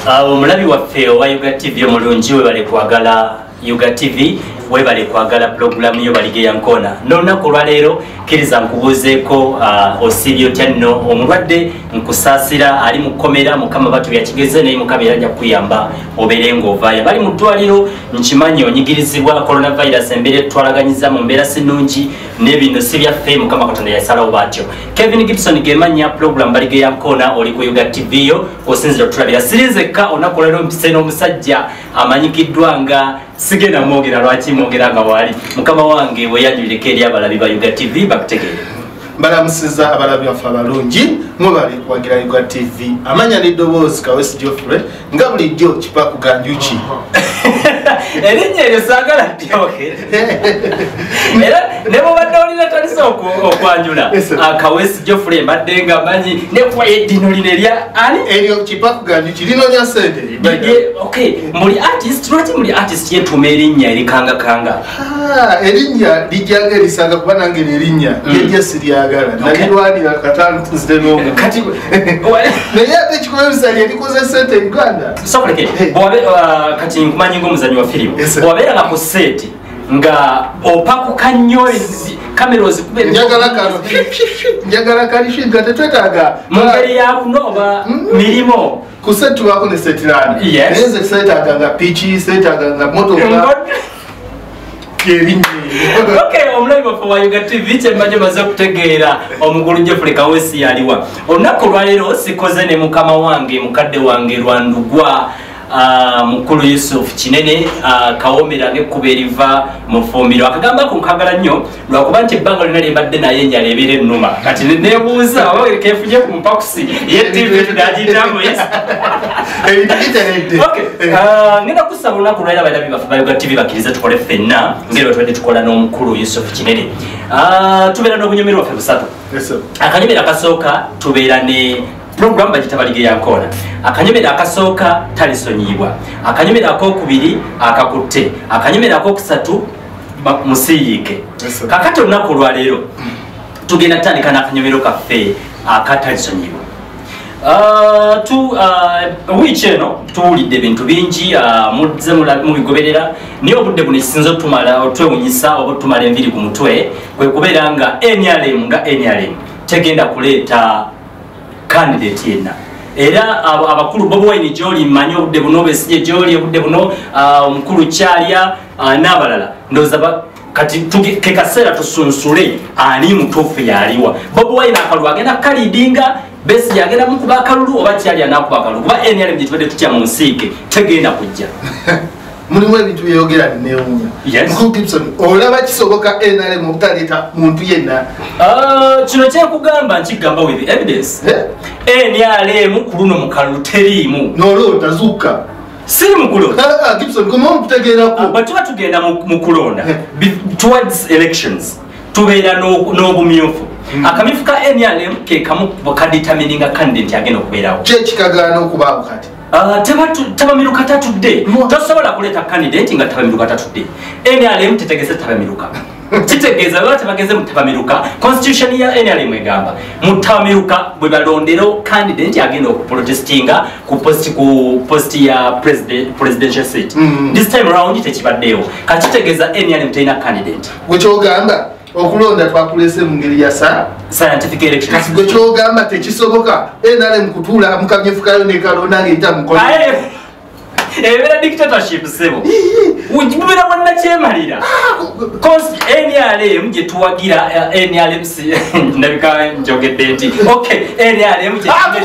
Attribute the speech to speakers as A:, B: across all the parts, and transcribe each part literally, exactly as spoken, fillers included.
A: omulabi waffe owa Yuga T V omulungi we bali kwagala Yuga T V we bali kwagala program yo Baligeya Nkona n'olunaku olwaleero kkiriza nkubuuzeeko uh, osibye otya nno omulwadde nkusaasira ali mu kkomera Mukama batu yakigeze naye Mukama yajja kuyamba obeere ng'ovaayo bali mu ddwaliro nkimanyi onyigirizibwa coronavirus embeera etwalaganyiza mu mbeera sinungi n'ebino si byaffe Mukama Katonda yasalawo bw'atyo. Kevin Gibson gemanya program Baligeya Nkona oli ku Yuga T V yo osinzira otulabira sirinzekka olunaku olwaleero mpise n'omusajja amanyikiddwa nga sigenda mwogera lwaki mwogera nga wali Mukama wange we yanjulireko eri abalabi ba Yuga T V bakutegeere.
B: Mbalamusiza abalabi baffe abalungi mwebali kwagira Yuga T V amanya n'eddoboozi Kawesi Geoffrey nga bulijjo Kipaku Ganjuki
A: erinnya eryo saagala ddyoke era ne bw'obadde olina talisa okwanjula Kawesi Geoffrey mbadde nga manyi neddino lino erya ani
B: eryo Kipaku Ganjuki linoonya ssente
A: okay muli artist lwaki muli artist yetuuma erinnya erikangakanga
B: erinnya lijjanga erisanga kuba nange erinnya lyejja siryagala nalirwanira katantuzire n'omu kati naye ate ekikozesa lyerikoze ssente Uganda
A: sokoleke kati nkumanyi ng'omuzanyi wa firimu bw'abeera nga ku seeti nga opakuka nnyo kamera ozikube
B: njagala kano njagala kalishi nga tetwetaaga
A: mu ngeri ya buno oba mirimo
B: ku seeti tubako ne seetirani naye nze seetaaga nga piki seetaaga nga motoka
A: okay omulabi waffe wa Yuga T V kyemmaze maze kutegeera omukulu Geoffrey Kawesi yaliwa olunaku olwaleero sikoze ne mukama wange mukadde wange Lwandugwa Uh, mukulu Yusuf Kinene uh, kawomera ng'ekkuba eriva mu ffumbiro akagamba ku nkagala nnyo lwakuba nti ebbanga lyonna lyembadde naye enjala ebeera ennuma kati neebuuza oba keefunye ku mpakusi ye T V tunagiyitamu ngenda kusaba olunaku olwaliro abalabi baffe ba Yuga T V bakkirize tukole ffenna ngeri bwe tubadde tukola n'omukulu Yusuf Kinene uh, tubeera n'obunyomero bwaffe busatu akanyomero akasooka tubeera ne program bagita Baligeya Nkona akanyomero akasooka talisonyibwa akanyomero akokubiri akakutte akanyomero akokusatu musiyiike kakati olunaku olwaleero tugenda tutandika n'akanyomero kaffe akatalisonyibwa Uh, tu uh, wiiki eno tuwulidde ebintu bingi uh, muzze mubigoberera naye obudde buno ekisinza otumala otwewunyisa oba otumala enviri ku mutwe kwe kubeera nga N R M nga N R M tegenda kuleeta candidate yenna era abakulu Bobi Wine gy'oli mmanyi obudde buno Besigye gy'oli obudde buno omukulu Kyalya n'abalala ndowooza kati ke kaseera tusunsule ani mutuufu yaliwa Bobi Wine akalulu agenda kalidinga Besigye agenda mukuba akalulu oba Kyalya n'akuba akalulu kuba N R M gye tubadde tutya mu nsiike tegenda kujja
B: mulimu ebintu byeyogera neewunya Mukulu Gibson olaba kisoboka N R M obutaleeta muntu yenna
A: kino kyekugamba nkigamba with evidence N R M ku luno mu kalulu teriimu
B: noloota zuuka
A: siri mu kulonda
B: Gibson koma okutegeerako
A: bwe tuba tugenda mu kulonda towards elections tubeera n'obumyufu akamyufu ka N R M ke kamu kadetamininga candidate agenda okubeerawo
B: kyekikagaana okubaawo kati
A: tabamiruka tatudde tosobola kuleeta candidate nga tabamiruka tatudde N R M tetegese tabamiruka kitegeeza baba tebageze mu tabamiruka constitution ya N R M egamba mu tabamiruka bwe balondero candidate agenda okuprotestinga ku post ku post ya president presidential seat this time around tekibaddeewo kakitegeeza N R M teyina candidate
B: wekyogamba okulonda twakulese mu ngeri ya saa
A: scientific election
B: kasi gwe kyogamba tekisoboka N R M kutuula mu kamyufu kayo ne kalonda ng'eyita mukono ebeera dictatorship sebo mubeera bwannakyemalira N R M gye tuwagira N R M ndabika njogedde nti okay N R M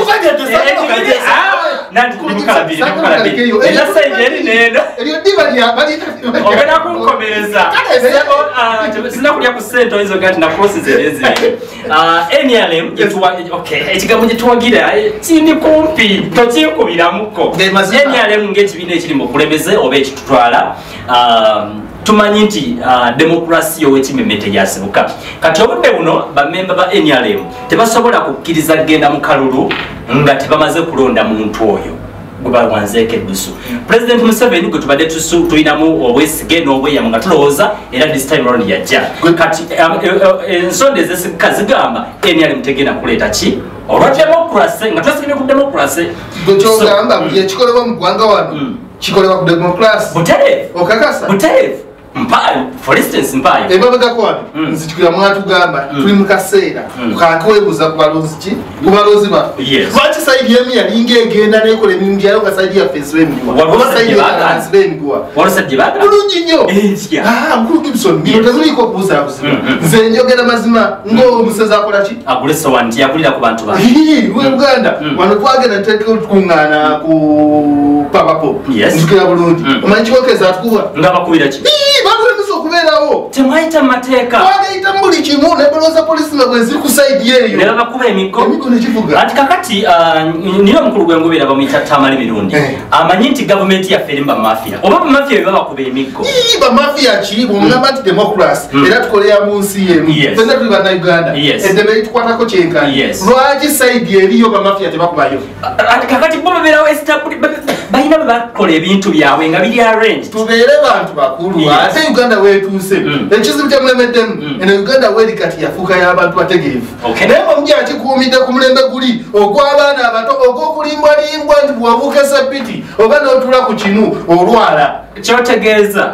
B: enasayidi eri neeno ogenda kunkomereza sina kulya ku ssente oyizo gati nakrosizerezi N R M ekigambo gye tuwagira kindi kumpi tokinkubiramuko N R M ng'ekibiina ekiri mu bukulembeze oba ekitutwala tumanyi nti demokrasi ow'ekimeme teyasibuka kati obudde buno bamemba ba N R M tebasobola kukkiriza kugenda mu kalulu nga tebamaze kulonda muntu oyo
A: guba wanzeke busu President Museveni gwe tubadde tusu tulinamu obwesige n'obweyamo nga tulowooza era this time round yajja kati ensonda ezisika zigamba N R M tegenda kuleeta ki olwa democracy nga twasigire ku democracy
C: gwekyogamba buli ekikolebwa mu ggwanga wano kikolebwa ku democracy
A: butereevu
C: okakasa
A: butereevu mpayo for instance mpayo
C: emabegako wano nzijukira mwatugamba tuli mu kaseera kakwebuuza ku baloozi ki ku baloozi baffe lwaki sayidi emu yalinga egenda nekola emirimu gyayo nga sayidi yaffe esiba emiguwa oba sayidi yalansiba emiguwa bulungi nnyo mukulu Gibson bino tezuliiko okubuuzaabuziba nze njogera mazima ng'omusezi akola ki
A: agule sowa nti yakulira ku bantu bawe
C: Uganda wano twagenda tuteekeko tukuŋŋaana ku papapo njukira bulungi omanyi kikokeza atukuba
A: nga bakubira ki
C: bakulembeza okubeerawo
A: temwayita mateeka
C: twagayita mu buli kimu nebaloza polisi nabwe ziri ku sayidi eyo
A: ne babakuba emiggo
C: emiggo nekivuga
A: ati kakati niyo omukulu gw'engobeera bamuyita Tamale Mirundi amanyi nti gavumenti yaffe erimu bamafiya oba bamafiya bwe babakuba emiggo
C: bamafiya ki bwomugamba nti democracy era tukolera mu nsi emu fenna tuli bannayuganda eddembe litukwatako kyenkani lwaki sayidi eriyo bamafiya tebakubayo
A: ati kakati bo babeerawo balina bwe bakola ebintu byabwe nga biri arranged
C: tubeere bantu bakulu ate Uganda wetuuse ekizibu kyemulemeddemu eno Uganda weri kati yafuuka y'abantu bategeevu naye omugi akikuumidde ku mulembe guli ogw'abaana abato ogw'okulimbwalimbwa nti bwabuuka esapiti oba n'otula ku kinu olwala
A: kyotegeeza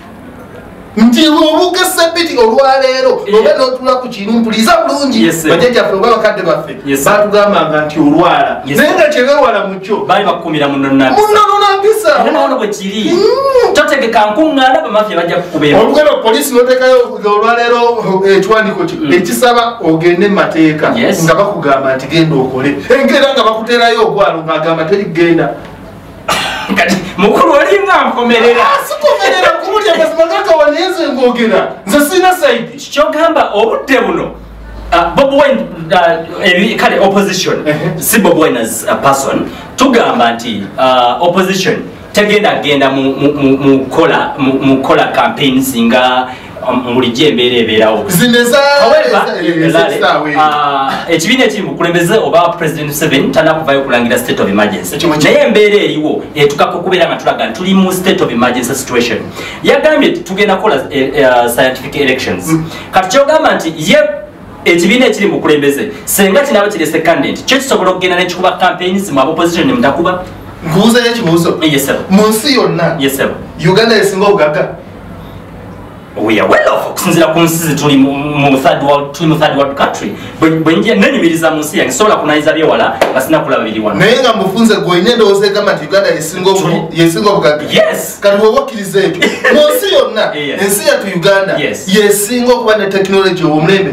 C: nti obuuka esapiti olwaleero oba n'otula ku kinu mpuliza bulungi bajjajjaffe oba bakadde baffe baatugambanga nti olwala naye nga kyebewala mu kyo
A: baali bakukumira munnonnampisa
C: munnonnampisa
A: era nawono bwe kiri totegeka nkuŋŋaana bamafiya bajja kukubeera
C: olugero polisi n'oteekayo olwaleero ekiwandiiko kyo ekisaba ogende mu mateeka nga bakugamba nti genda okole engera nga bakuteerayo ogwalo ng'agamba terigenda
A: kati mukulu olinga nkomerera
C: sikomerera kumulya mazima gakawanyenze ngogera nze sina sayidi
A: kyogamba obudde buno Bob Wine kale opposition si Bob Wine as a person tugamba nti opposition tegenda genda mu kola mu kola campaigns nga mulijja embeera ebeerawo ekibiina ekiri mukulembeze oba President Museveni tanakuvayo okulangira state of emergency naye embeera eriwo etukako okubeera nga tulaga tuli mu state of emergency situation yagambye tugenda kukola scientific elections kati kyogamba nti ye ekibiina ekiri mukulembeze senga kinaba kirese candidate kyo kisobola okugenda nekikuba campaigns mu opposition ne mutakuba
C: nkubuuza ekibuuzo mu nsi yonna Uganda esinga obugagga
A: we are well off okusinzira ku nsi tuli mu third world tuli mu third world country bwenje nenyumiriza mu nsi yange sobola kunayiza byewala nga sina kulaba biri wano
C: naye nga mufunze gwoine endowooza egamba nti Uganda yesinga obugagga kati bwoba okkiriza ekyo mu nsi yonna ensi yattu Uganda yesinga okuba ne tekinologi omulembe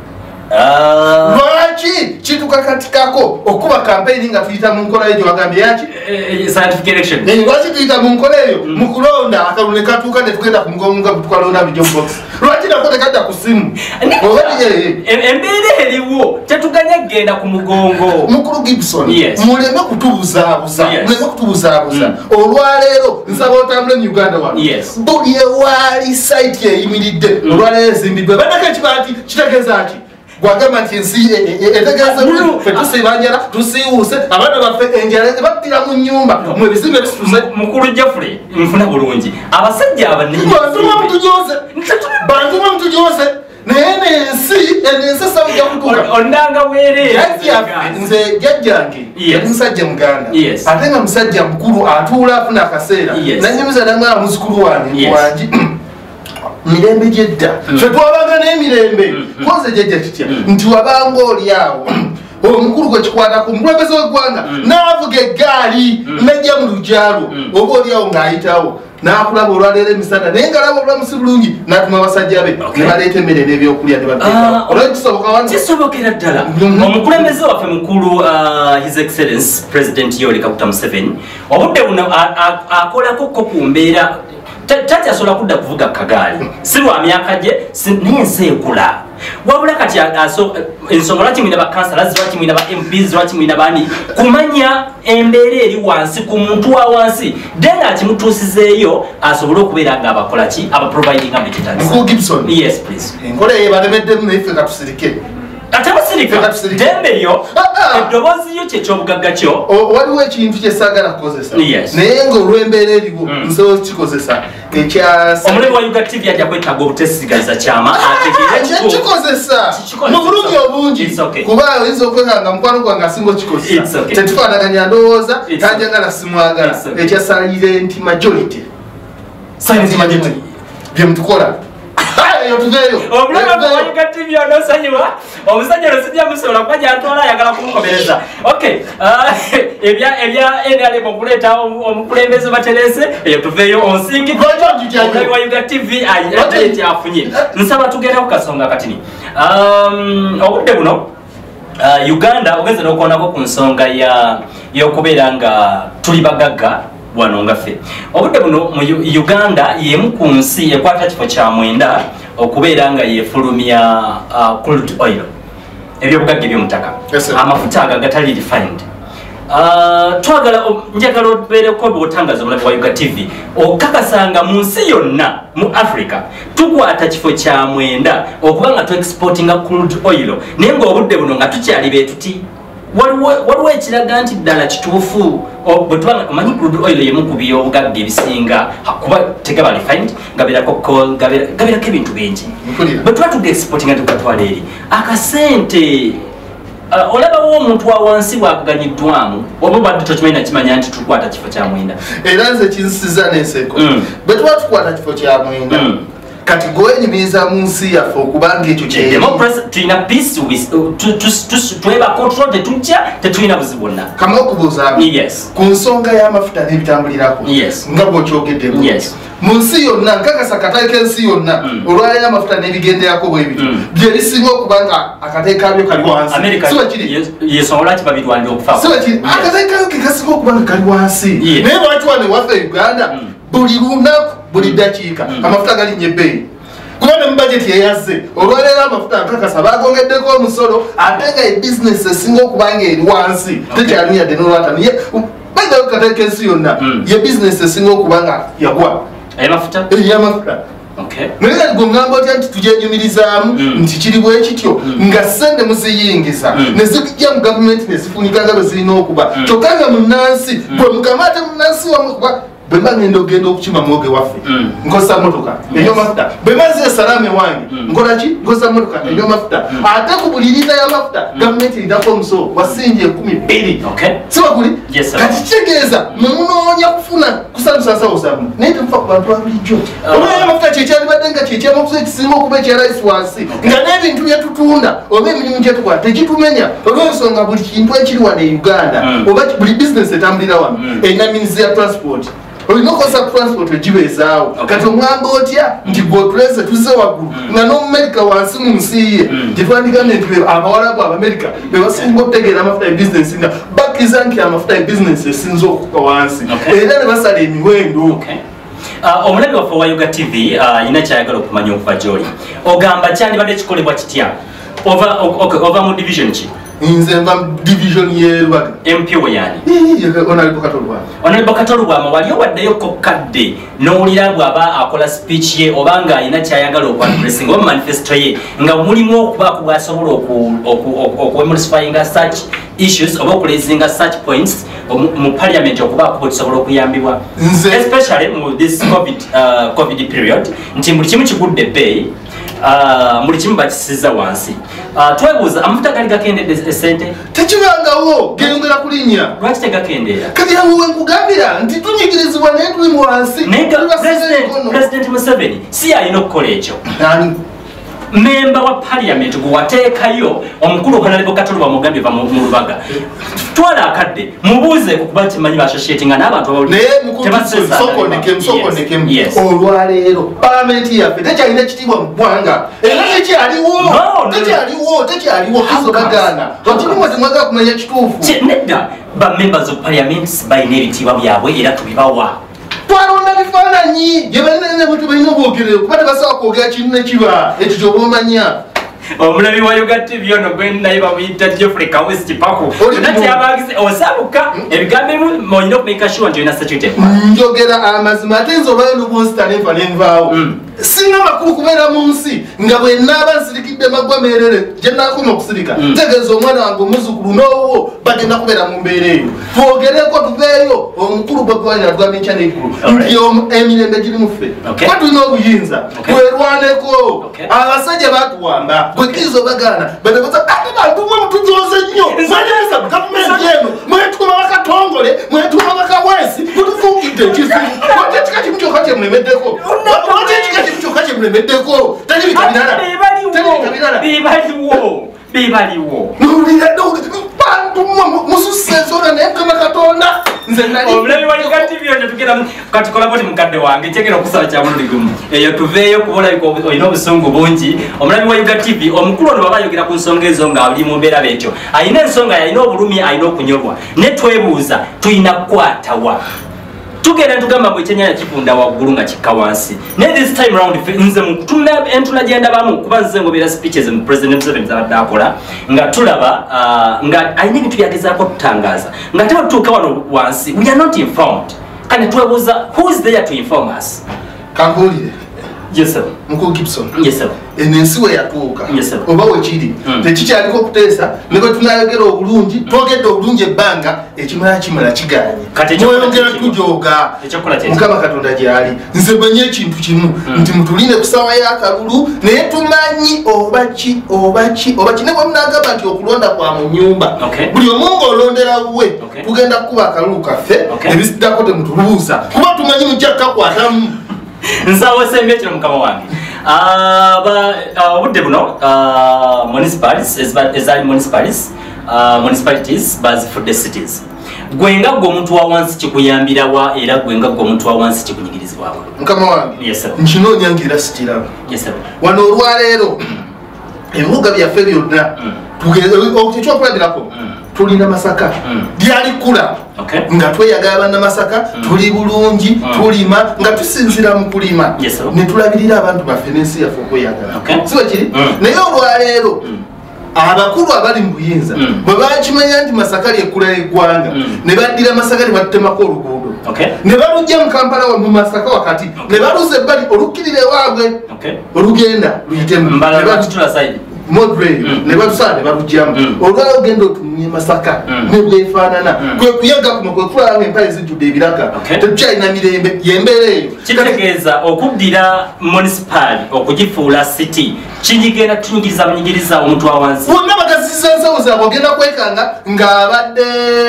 C: lwaki kitukakatikako okuba campaign nga tuyita mu nkola eyo wagambye yaki
A: scientific election
C: lwaki tuyita mu nkola eyo mu kulonda akalulu ne katuuka ne tugenda ku mugongo nga tukalonda bijo box lwaki nako tekadda ku simu
A: embeera eriwo tetuganya kugenda ku mugongo
C: mukulu Gibson muleme kutubuzaabuza muleme kutubuzaabuza olwaleero nsaba otambule mu Uganda wano buli ewaali site eyimiridde olwaleero ezimbiddwe badako ekibaati kitegeeza ki gwagamba nti ensi etegeeza ffe tusibanyala tusiiwuse abaana baffe enjala battira mu nnyumba mu ebizimbe bisituze
A: mukulu Jeffrey nfuna bulungi abasajja
C: abantuma mutujoze bantuma mutujoze naye nensi enensi esawujja kutuuka
A: ondanga weereera
C: nze jjajjange yali musajja muganda ate nga musajja mukulu atuula afuna akaseera nanyumiza namwala muzukulu wange wangi mirembe gyedda ffe twabanga n'emirembe koze jjajja kitya nti wabanga oli awo omukulu gwe kikwatako omulembeze w'eggwanga n'avuga eggaali najja mu lugyalo oba oli awo ng'ayitawo n'akulaba olwaleero emisana naye ng'alaba obulamusi bulungi n'atuma abasajja be ne baleeta emmere n'ebyokulya ne bateeka olwo kisoboka wano
A: kisobokera ddala omukulembeze waffe mukulu his excellence president Yoweri Kaguta Museveni obudde buno akolako ko ku mbeera tati asobola kudda kuvuga kagaali si lwa myaka gye naye ensi ekula wabula kati ensonga lwaki mwina bakansalazi lwaki mwina ba M Ps lwaki mwina bani kumanya embeera eri wansi ku muntu wa wansi denga akimutuusizeeyo asobole okubeera nga abakola ki abaproviding ambekitagisa
C: Gibson
A: yes please
C: enkola eyo balemeddemu naye ffe katusirike
B: Atamusirika dembe yo edobozi yo kyekyobugaga kyo
C: waliwo ekintu kyesagala kukozesa naye ng'olw'embeera eriwo nsobola kikozesa
B: omulebi wa Uganda T V ajja kwetaaga obuteesigaliza kyama
C: kikozesa mu bulungi obungi kuba oyinza okwekanga mukwano gwange asinga okikozesa tetufaanaganya ndowooza tanjagala simwagala ekya silent majority byemutukola
B: omulaba wa Uganda T V onosonyiwa omusajja losijja musobola kuba gyatwala ayagala kumukomereza okay ebya ebya N R M okuleeta omukulembeze baterese eyo tuveeyo onsingi omulabi wa Uganda T V ate afunye nsaba tugenda ku kasonga katini obudde buno Uganda ogenze n'okuwonako ku nsonga y'okubeera nga tuli bagagga wano nga ffe obudde buno mu Uganda yemu ku nsi ekwata kifo kya mwenda okubeera nga yefulumya crude oil ebyobugagga ebyomutaka amafuta aga gatali refined twagala njagala obeereko bwotangaza omulabi wa Uganda T V okakasanga mu nsi yonna mu Africa tukwata kifo kya mwenda okuba nga tu exportinga crude oil naye ng'obudde buno nga tukyali beetuti waliwo ekiraga nti ddala kituufu bwe tubanga omanyi crude oil yemu ku byobugagga ebisinga kuba tegaba refined gabeerako coal gabeerako ebintu bingi bwe tuba tuga exportinga tugatwala eri akasente olabawo omuntu wa wansi bwakaganyiddwamu oba obadde tokimanyi nakimanya nti tukwata kifo kya mwenda
C: era nze kinsiza n'enseko bwe tuba tukwata kifo kya mwenda kati gwenyumiriza mu nsi yaffe okubanga ekyo
B: tulina peace tweba control tetujja tetulina buzibu bwonna
C: kama okubuuzaamu ku nsonga y'amafuta n'ebitambulirako nga bw'okyogeddemu mu nsi yonna nkakasa akatale k'ensi yonna olwaleero amafuta n'ebigenderako bwe bityo bye bisinga okuba nga akatale kabyo kali wansi akatale kabyo ke kasinga okuba nga kali wansi naye lwaki wane waffe Uganda buli lunaku buli dakiika amafuta galinnya ebbeeyi kuba ne mu bajeti yeyazze olwaleero amafuta nkakasa bagongeddeko omusolo ate nga ebizinesi esinga okuba nga eri wansi tekyalimu yadde n'olwatani bagao katale k'ensi yonna ye bizinesi esinga okuba nga yagwa
B: ey'amafuta
C: naye kati gwe ngamba otya nti tugyenyumirizaamu nti kiri bwe kityo nga ssente muziyingiza ne zijja mu gavumenti ne zifunika nga bwe zirina okuba kyokka nga munnansi bwe mukama ate munnansi wamwe kuba bwe mba ngenda ogenda okukima mwoge waffe nkozesa motoka eny'amafuta bwe maze esalaame wange nkola ki nkozesa motoka eny'amafuta ate ku buli liita y'amafuta gavumenti eritako omusolo wasinja enkumi bbiri siwakuli kati kitegeeza mwemunoonya kufuna kusanusasawo zammwe naye temufa ku bantu abulijjo olwayo amafuta kyekyalibadde nga kyekyamakuza ekisinga okuba ekyaraisi wansi nga n'ebintu bye tutunda oba emirimu gye tukola tekitumenya olw'ensonga buli kintu ekiri wano e Uganda oba buli bizinesi etambulira wano erina minizi ya transport olina okozesa transport egibeezaawo kati omwamba otya nti bwotuleze tuzze waggulu nga n'omumerika wansi mu nsi ye gyetwandigambe nti abawalabu abamerika be basinga okutegeera amafuta ebizinesi nga bakkiriza nti amafuta ebizinesi esinza okuka wansi era ne basala emiwendo
B: omulabi waffe wa Uganda T V alina kyayagala okumanya okuva gy'oli ogamba kyandibadde kikolebwa kitya ova mu division ki
C: nze mva division y'Elubaga
B: M P we yani
C: Honorable Katolubwama
B: Honorable Katolubwama wali owaddeyo kadde n'owulira bw'aba akola speech ye oba nga alina kyayagala okwadresing oba manifesto ye nga mulimu okubaako bw'asobola okuemulsifyinga such issues oba okulezinga such points mu parliament okubaako bwetusobola okuyambibwa especially mu this covid, uh, covid period nti buli kimu kigudde ebbeeyi muri kimu bakisiza wansi twebuuza amafuta gali gakendedde esente
C: tekibangawo geyongera kulinnya
B: lwaki tegakendeera
C: kati amuwe nkugambira nti tunyigirizibwa naye tuli mu wansi
B: President Museveni si alina okukola ekyo memba wa parliament gwe wateekayo omukulu Honorable Katolubwama mugambye va mu Lubaga twala akadde mubuuze kuba kimanyi bassociatinga n'abantu
C: olwaleero palamenti yaffe tekyalina kitiibwa mu ggwanga era tekyaliwo tekyaliwo tekyaliwo tuzobagaana okirimwa temwagala kumanya kituufu
B: nedda ba members of parliament balina ebitiibwa byabwe era tubibawa
C: twalonda bifaananyi gye balina bwetu balina obwogerero kuba tebasobola kwogera kintu ne kiba ekyo kyoba omanya
B: omulabi wa Uganda T V ono gwe naye bamuyita Geoffrey Kawesi Kipaku nakyabagize osabuka ebigambo ebimu olina okumeka sure nti olina security
C: njogera amazima ate nze olwayo n'obwonsita nenva nenvaawo singa makulu kubeera mu nsi nga bwe naaba nsirikidde maggwa meerere gye naakoma okusirika ntegeeza omwana wange omuzukulu n'owo bagenda kubeera mu mbeera eyo twogereko tuveeyo omukulu bwegwalina atugamba enkya n'eggulu nti emirembe girimu ffe kuba tulina obuyinza twerwaneko abasajja batuwamba bwekiriza obagaana banebaza ate bantu mwe mutujoze nnyo mwenyeza gavumenti eno mwetuuma bakatongole mwetuuma bakawesi mutufuukidde ekizibu wate ekika kimu kyokka kyemulemeddeko wate ekika kimu kyokka kyemulemeddeko tali bikabirala
B: bibaliwo bibaliwo
C: bantu mususensona naye mukama katonda
B: omulabi wa Yuga T V ono tugenda katukola boti mukadde wange kyekera okusaba kya mulundi gumu eyo tuveeyo kubolabika olina obusungu bungi omulabi wa Yuga T V omukulu ono baba ayogera ku nsonga ezo nga ali mu mbeera beekyo alina ensonga alina obulumi alina okunyolwa ne twebuuza tulina kukwatawa tugenda tugamba bwe kyenyanja kivunda waggulu nga kikka wansi naye this time round nze mutunda entula gye ndabamu kuba nze ngobeera speeches mu president Museveni zabadde akola nga tulaba nga alina ebintu byagezaako tutangaaza nga teba tutuuka wano wansi we are not informed kane twebuuza who is there to inform us
C: kankuwulire
B: yes sir
C: Mukulu Gibson
B: yes sir
C: eno ensi we yatuuka
B: yes sir
C: oba wekiri tekikyaliko okuteesa ne bwe tunayogera obulungi twogedde obulungi ebbanga ekimala kimala kiganye mweyongera tujooga mukama katonda gyali nze manye ekintu kimu nti mutuline ku ssaawa y'akalulu naye tumanyi obaki obaki obaki ne bwe munagamba nti okulonda kwa mu nnyumba buli omu ng'olondera wuwe tugenda kukuba akalulu kaffe ebisiddako temutulubuuza kuba tumanyi mujja kukakwatamu
B: nsawo sembe kino mukama wange obudde buno municipalities ezali municipalities municipalities bazifudde cities gwenga gwe omuntu wa wansi kikuyambirawa era gwenga gwe omuntu wa wansi kikunyigirizibwawa
C: mukama wange nkinoonya era sikiraba wano olwaleero ebibuga byaffe byonna ekyokulabirako tulina Masaka lyali kula nga tweyagala banna Masaka tuli bulungi tulima nga tusinzira mu kulima ne tulabirira abantu baffe n'ensi yaffe okweyagala siwe kiri naye olwaleero abakulu abali mu buyinza bwe bakimanya nti Masaka lyekula y'eggwanga ne baddira Masaka ne batemako oluguudo ne balujja mu Kampala mu Masaka wakati ne baluza ebbali olukkirira ewaabwe olugenda luyitemu modre ne batusala ne balujjamu olwala ogenda otumye Masaka ne bwefaanana kwe kuyaga kuno kwe kulaba ng'empale zijjudde ebiraka tetukyalina mirembe yembeera eyo
B: kitegeeza okuddira municipal okugifuula city kinyigenda tunyigiriza bunyigiriza omuntu wa wansi
C: bonna bagazisa ensawo zaabwe ogenda kwekanga ng'abadde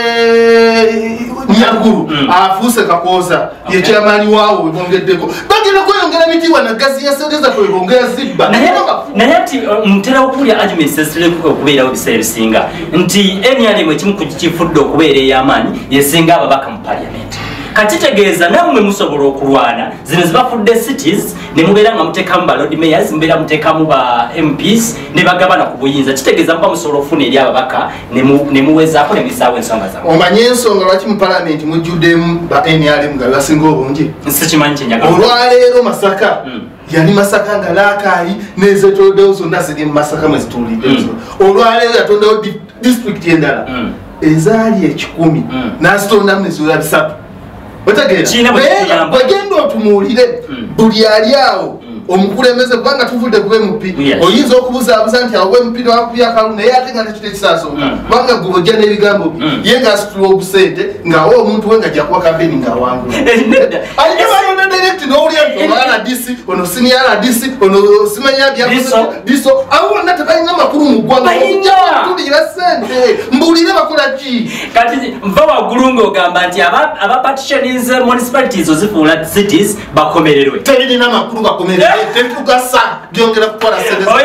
C: Nyaguru afuuse Kakooza ye kyamaani waawo webongeddeko bagenda kweyongera mitiibwa na gazi yasogeza kwebongera zibba
B: naye ati ntera okulya arguments ezitera okubeerawo ebiseera ebisinga nti N R M ekimu ku kifudde okubeera ey'amaanyi yesinga ababaka mu parliament kati tegeeza nammwe musobola okulwana zino zibafudde cities ne mubeera nga muteekamu ba lord mayors mubeera muteekamu ba M Ps ne bagabana ku buyinza kitegeeza muba musobola okufuna eri ababaka ne muwezaako ne muyisaawo ensonga zammwe
C: omanye ensonga lwaki mu parliament mujjuddemu ba N R M nga basinga obungi
B: sikimanyi kyenyaga
C: olwaleero Masaka yali Masaka nga laakaayi nezetoloddewo zonna ziri mu Masaka mwe zituulidde olwaleero yatondawo district endala ezaali ekikumi n'azitondamu neziwera bisatu bwegenda otumuulire buli ali awo omukulembeze kubanga tuvudde ku M P oyinza okubuzaabuza nti awo M P newakubya akalulu naye ate nga nekito ekisaaso kubanga gwe ojja n'ebigambo ye ng'asitula obusente ng'awa omuntu we ng'ajja kuwa kampeni ng'awangula alina balonda direct n'owulira nti ono R D C ono senior R D C ono simanya byadiso abo bonna tebalina makulu mu ggwanga okujjatulira ssente mbuulire bakola ki
B: kati nva waggulu ng'ogamba nti abapartitionis municipalities ozifuula cities bakomererwe
C: terina makulu bakomererwe tetugasa byongera kukola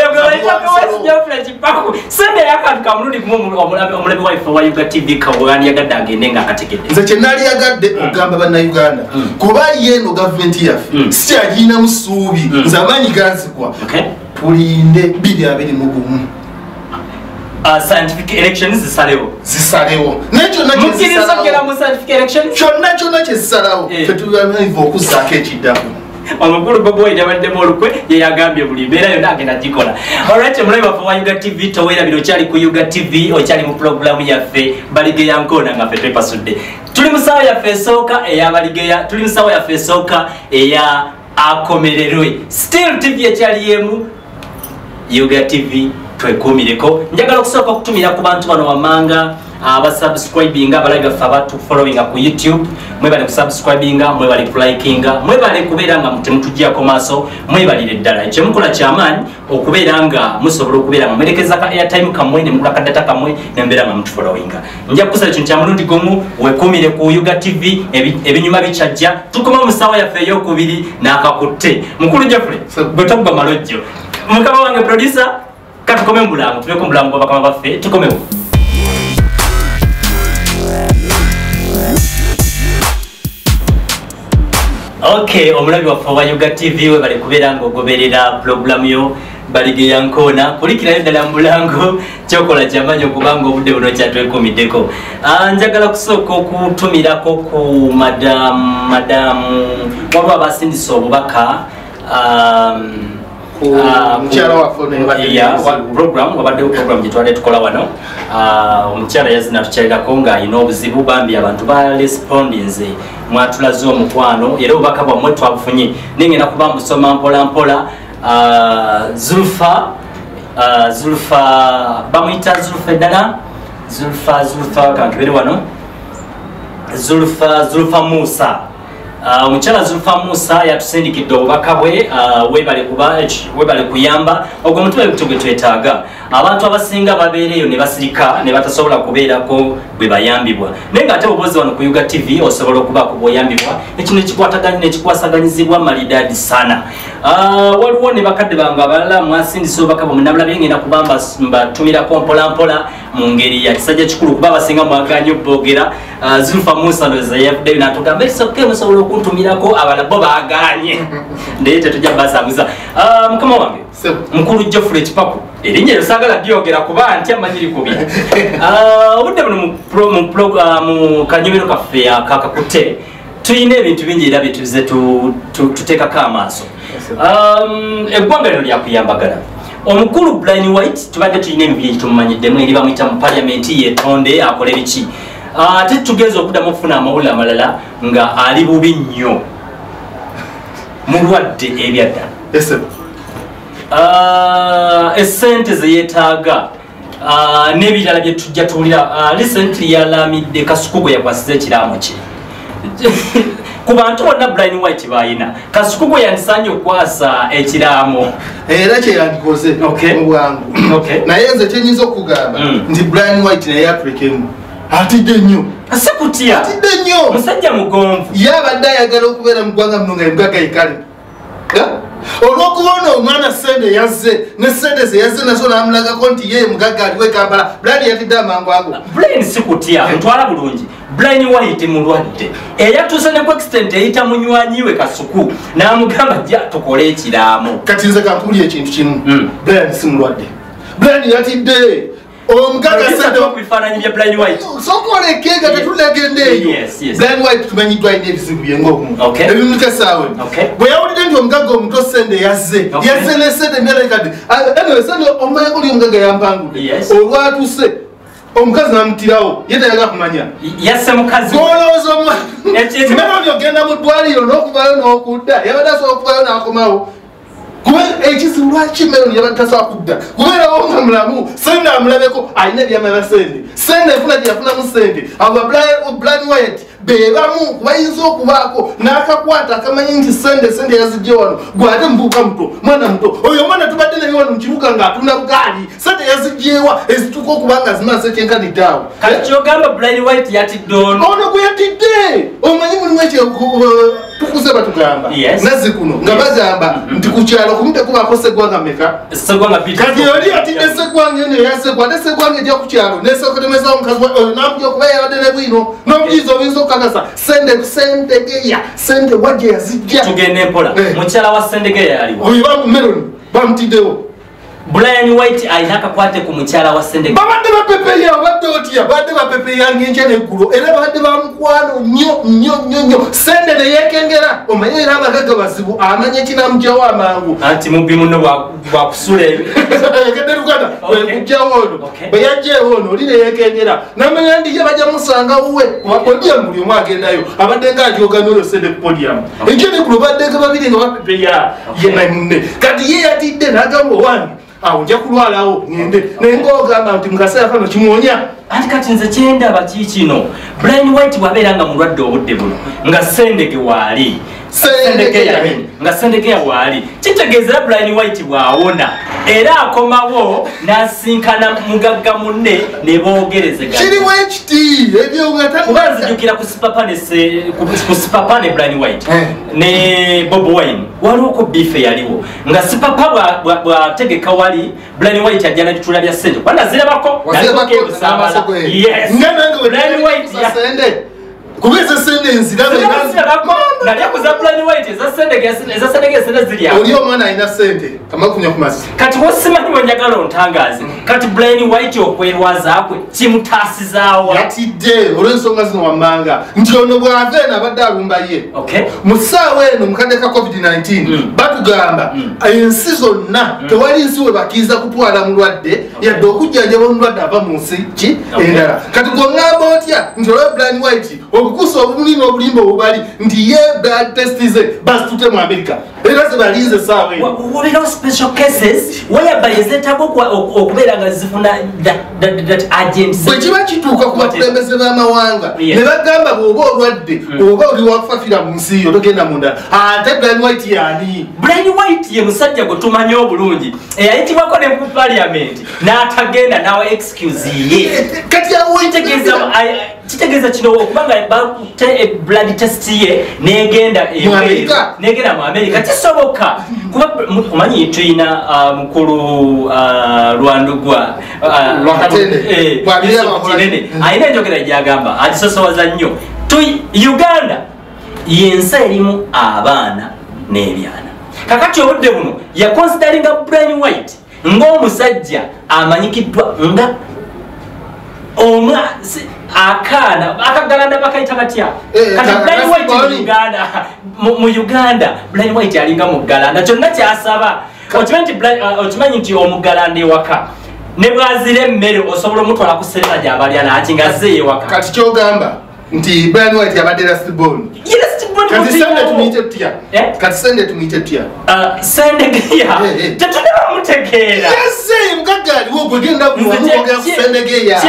B: sente yakantu kamulundi gumu omulabi waife wa Yuga T V kawani yagadde agende nga akategedde
C: nze kyenali yagadde ogamba bannayuganda kuba yeno gavumenti yaffe sikyagirinamu ssuubi nze amaanyi ganzigwa tulinde biri abiri mu gumu
B: scientific elections zisalewo
C: zisalewo kyonna kyonna kyezisalawo tetuyamiva okuzzaako ekiddamu
B: omukulu Bobi Wine yabaddemu olukwe yeyagambye buli mbeera yonna agenda gikola olwekyo mulabi waffe wa Yuga T V toweerabira okyali ku Yuga T V okyali mu pulogulaamu yaffe Baligeya Nkoona nga ffe twepasudde tuli mu ssaawa yaffe esooka eya Baligeya tuli mu ssaawa yaffe esooka eya
A: akomererwe. Still T V ekyaliemu Yuga T V twekumireko. Njagala okusooka okutumira ku bantu bano wamanga aba subscribing abalaga fabatu following ku YouTube, mwe bali ku subscribing, mwe bali ku liking, mwe bali kubeera nga mutemutujja ko maso, mwe bali ddala ekyo mukola kyamaanyi okubeera nga musobola okubeera nga mwerekeza ka airtime kamwe ne mukaka data kamwe ne mbeera nga mutu following. Nja kusala ekintu kya mulundi gumu wekumire ku Yuga T V ebinyuma bikyajja tukoma musawa yaffe ey'okubiri n'akakutte mukulu Jeffrey bwe togwa malojjo mukama wange producer katukome mulango tubeko mulango bakama baffe tukomewo. Okay, omulabi waffe wa Yuga T V we bali kubeera ng'ogoberera program yo balige yankona kulikirayo ddala mulango kyokola kyamaanyi okubanga obudde buno kyatwekumiddeko. Njagala kusooka okutumirako ku madamu madamu waliwo abasindisa obubaka
C: omukyala waffe
A: program wabaddewo program gyetwali tukola wano. Omukyala yazina tukyalirako ng'alina obuzibu bambi abantu barespondinze mwatulaze omukwano era obubaka bwammwe twabufunye nengenda kuba musoma mpola mpola. Zulfa Zulfa bamuyita Zulfa eddala Zulfa Zulfa kankibere wano Zulfa Zulfa Musa. Omukyala Zulfa Musa yatusindikidde obubaka bwe webale kuba webale kuyamba ogwo omutwe gwe twetaaga. Abantu abasinga babeereyo ne basirika ne batasobola kubeerako bwe bayambibwa naye ng'ate obubozi wano ku Yuga T V osobola okubaako bw'oyambibwa ekintu ekikwataganya nekikwasaganyizibwa malidaadi sana. Waliwo ne bakadde bange abalala mwasindisa obubaka bwe munabulabye ngenda kubamba mbatumirako mpola mpola mu ngeri ya kisajja kikulu kuba abasinga mwaganye obbogera. Zulfa Musa ndoza yavuddeyo n'atugamba ekisooke musobola okuntumirako abalala bo baaganye naye tetujja basanguza. Mukama wange mukulu Jeffrey Kipaku erinnya eryo saagala lyogera kuba nti amanyi likubi. Obudde buno mu kanyomero kaffe akakakutte tulina ebintu bingi era bye tuze tuteekako amaaso. Eggwanga lino lyakuyambagala. Omukulu Brian White tubadde tulina emibiri tumumanyiddemu eri bamuyita mu paliamenti yetonde akola biki. Ate tugeze okuddamu okufuna amawulire amalala nga ali bubi nnyo mulwadde ebyadda. Essente ze yeetaaga n'ebirala bye tujja tuwulira. Recently yalamidde Kasuku gwe yakwasiza ekiraamo kye ku bantu bonna Brian White bayina Kasuku gwe yandisaanye okukwasa ekiraamo
C: era kyeyandikoze mu bwangu naye nze kyenyinza okugamba nti Brian White naye atulekemu atidde nnyo
A: ase kutya
C: atidde nnyo
A: musajja mugonvu
C: yabadde ayagala okubeera mu ggwanga muno nga emugaga ekale olw'okubona omwana sente yazze ne sente ze yazze nazo n'amulagako nti ye mugaga aliwo e Kampala Brian yatidde amangu ago.
A: Brian si kutya ntwala bulungi Brian White mulwadde eyatuuse ne ku extent eyita munywanyi we Kasuku n'amugamba jja tukole ekiraamo.
C: Kati nze kankuli ekintu kimu Brian si mulwadde Brian yatidde omugaga sente
A: okubifaananyi bya Brian White
C: sokola ekega tetulegende eyo. Brian White tumanyiddwa alina ebizibu bye ng'omu ebimukesaawe bwe yawulidde nti omugaga omuto sente yazze yazze ne sente myalekadde anyway sente omumanyi oli omugaga yampangudde olwatuuse omukazi namutirawo ye tayagala kumanya
A: yasse mukazi
C: golowooza omwana oli ogenda mu ddwaliro n'okuvayo n'okudda yabadde asobola okuvayo n'akomawo kuba ekizibu lwaki Meloni yabadde tasobola kudda kubeerawo nga mulamu sente amulabeko alina ebyamala sente sente efuna gye yafunamu sente abo Brian White bebamu bayinza okubaako n'akakwata akamanyi nti sente sente yazijje wano gwate muvubuka muto mwana muto oyo omwana tubadde naye wano mu kibuga ng'atunda bugaali sente yazijjeewa ezituuka okubanga zimaze ekyenkanidde awo.
A: Kati kyogamba Brian White yatidde ono
C: ono gwe yatidde omanyi mulimu ekyo tukuze batugamba nazzi kuno nga bagamba nti ku kyalo kumute kubaako Sseggwanga meka kati oli yatidde Sseggwanga eno eyassegwa ate Sseggwanga ejja ku kyalo nesokotemesawo omukazi namujja okuba yabadde ne bwino n'omugizi obuyinza okukakasa sente Sendegeya sente wajja yazijja.
A: Tugende mpola mukyala wa Sendegeya yaliwo
C: oyo bamu Meloni bamutiddewo
A: Brian White ainaka kwate ku mukyala wa Sendege
C: babadde bapepe ya badoti abadde bapepe ya ngenje ne gulo era babadde bamkwano nnyo nnyo nnyo nnyo Sendege yekengera omanye era abagaga basibu amanye kinamjawo amangu
A: anti mubi muno bwa kusule
C: yekende luganda kujjawo bayaje ono lile yekengera namanya ndi yabaja musanga uwe ku podium buli mwagendayo abadde ngajoga n'oyo Sendege podium ekene gulo badde babiri nga bapepe ya yenanne kati ye yatidde n'agamba wange awo nja kulwalawo ngende nengogamba nti mukaseera kano kimuonya
A: anti kati nze kyendaba kikino Brian White wabeeranga mulwadde obudde buno nga Sendege waali nga Sendege waali kitegeezera Brian White bwawona era akomawo n'asinkana mugagga munne ne boogerezegana
C: kiriwo ekiti ebyo
A: kuba nzijukira ku Sipapa ne Brian White ne Bob Wine waliwo beef yaliwo nga Sipapa bwategeka wali Brian White ajja n'ebitula bya ssente kuba nazirabako yes Brian White
C: kubeza Sendege nzirabe
A: nali akuza Brian White eza Sendege eza Sendege eza ziriya
C: oli omwana alina ssente kamakunya ku masi
A: kati wosimanyi wenjagala ontangaze kati Brian White okwerwazakwe kimutaasizaawa
C: yatidde olw'ensonga zino wammanga nti ono bw'ave n'abadde alumba ye mu ssaawa eno mukadde ka covid nineteen batugamba ensi zonna tewali nsi we bakkiriza kutwala mulwadde yadde okujjanjaba omulwadde ava mu nsi ki endala kati gw'oŋŋamba otya nti olwa Brian White okukusa obulumi n'obulimba obubali nti ye blood test ze basitute mu America era zebalize saawa eyo
A: waliwo special cases whereby ezeetaaga okubeera nga zifuna that agency
C: bwe kiba kituuka ku bakulembeze b'amawanga ne bagamba bw'oba olwadde oba oli wakufafira mu nsi yo togenda munda ate Brian White yaani
A: Brian White ye musajja gwe tumanyi obulungi eyayitibwako ne mu parliament n'atagenda nawe excuse ye
C: kati
A: awitegeeza kitegeeza kino okubanga bakute blood test ye negenda negenda mu America kisoboka kuba omanyi tuyina mukulu Lwandugwa kinene ayina enjogera gyagamba atisosowaza nnyo Uganda yensa erimu abaana n'ebyana kakati obudde buno yakonsideringa Brian White ng'omusajja amanyikiddwa nga omwa akana akagalanda bakaita batya kati Brian White mu Uganda mu Uganda Brian White alinga mu galanda kyonna kyasaba okimanyi nti omugalanda ewaka ne bwazire emmere osobola omutwala ku sserera gy'abalya naati nga azze ewaka
C: kati kyogamba nti Brian White yabadde Rustborn kati Sendege tumuyite tutya kati Sendege tumuyite tutya
A: Sendege tetulaba mutegeera
C: yase mugagga aliwo gwe genda kuwamugogera ku Sendege ya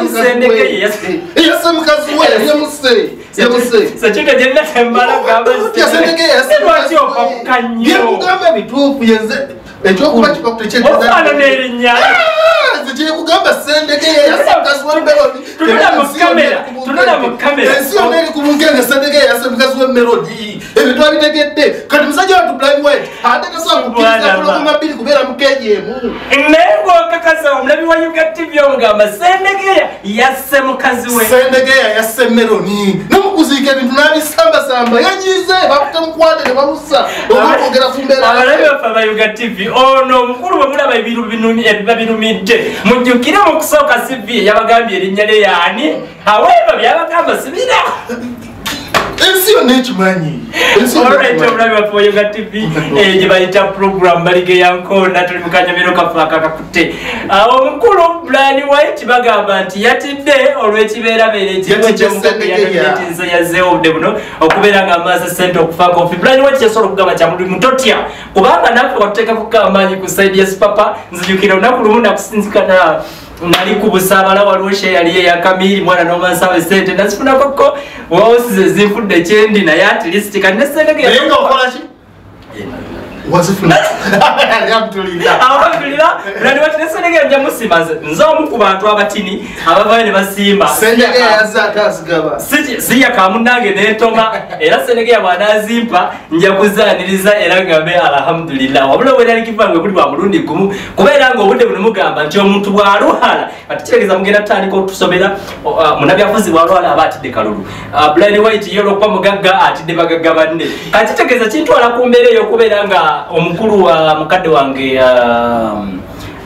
C: yase mukazi we yamuse yamuse
A: sekyo genda tembala gamba
C: Sendege yase mukazi we yamugamba bituufu yenze ekyokuba kikokuto
A: kyefana n'erinnya
C: zigiye kugamba Sendege yase mukazi we Melody
A: tunula mu kamera tunula mu kamera
C: ensi yonna eri ku mungenge Sendege yase mukazi we Melody ebyo twabitegedde kati musajja watu Brian White ategesobola kukkiriza kulokuma bbiri kubeera mukeeji emu
A: naye ng'okakasa omulabi wa Uganda T V omugamba Sendege yasse mukazi we
C: Sendege yasse Melody n'omukuziika ebintu n'abisambasamba yanyize bakute mukwate ne bamussa okwogera ku mbeera
A: abalabi baffe aba Uganda T V ono omukulu bwe mulaba ebiru ebiba birumidde mujjukire mu kusooka C V yabagambye erinnya lye yaani aweeba byabagamba sibira
C: ensi yonna ekimanyi
A: olwekyo omulabi waffe wa Uganda T V gye bayita program balige yankoona tuli mu kanyomero kafaaka kakutte omukulu Brian White bagamba nti yatidde olw'ekibeerabeera ekigo ky'omukazi yazzeewo obudde buno okubeera nga amaasa ssente okufaako ofi Brian White yasobola okugamba kyamulimu totya kubanga naffe watuteekako amaanyi ku saidi ya Sipapa nzijukira olunaku lumu nakusinzikana nali kubusaabala waliwo sheyali eya Kamiri mwana n'omansawe sente nazifunakoko wawosize zinfudde kyendi naye at least kati ne Sendege
C: naye nga okola ki wazifuna
A: ababulira Brian White ne Sendege nja musima nze omu ku bantu abatini abavayo ne basimba
C: Sendege yazze atazigaba
A: siya kamunange n'entoma era Sendege bw'anaazimpa nja kuzaaniriza era ngambe alhamdulillah wabula bwe nali kivangwe kuli bwa mulundi gumu kubeera ng'obudde buno mugamba nti omuntu bw'aluhala kati kitegeeza mugenda tutandika otusomera munabyafuzi bw'aluhala aba atidde kalulu Brian White ye olw'okuba mugagga atidde bagagga banne kati kitegeeza kintwala ku mbeera eyo okubeera nga omukulu wa mukadde wange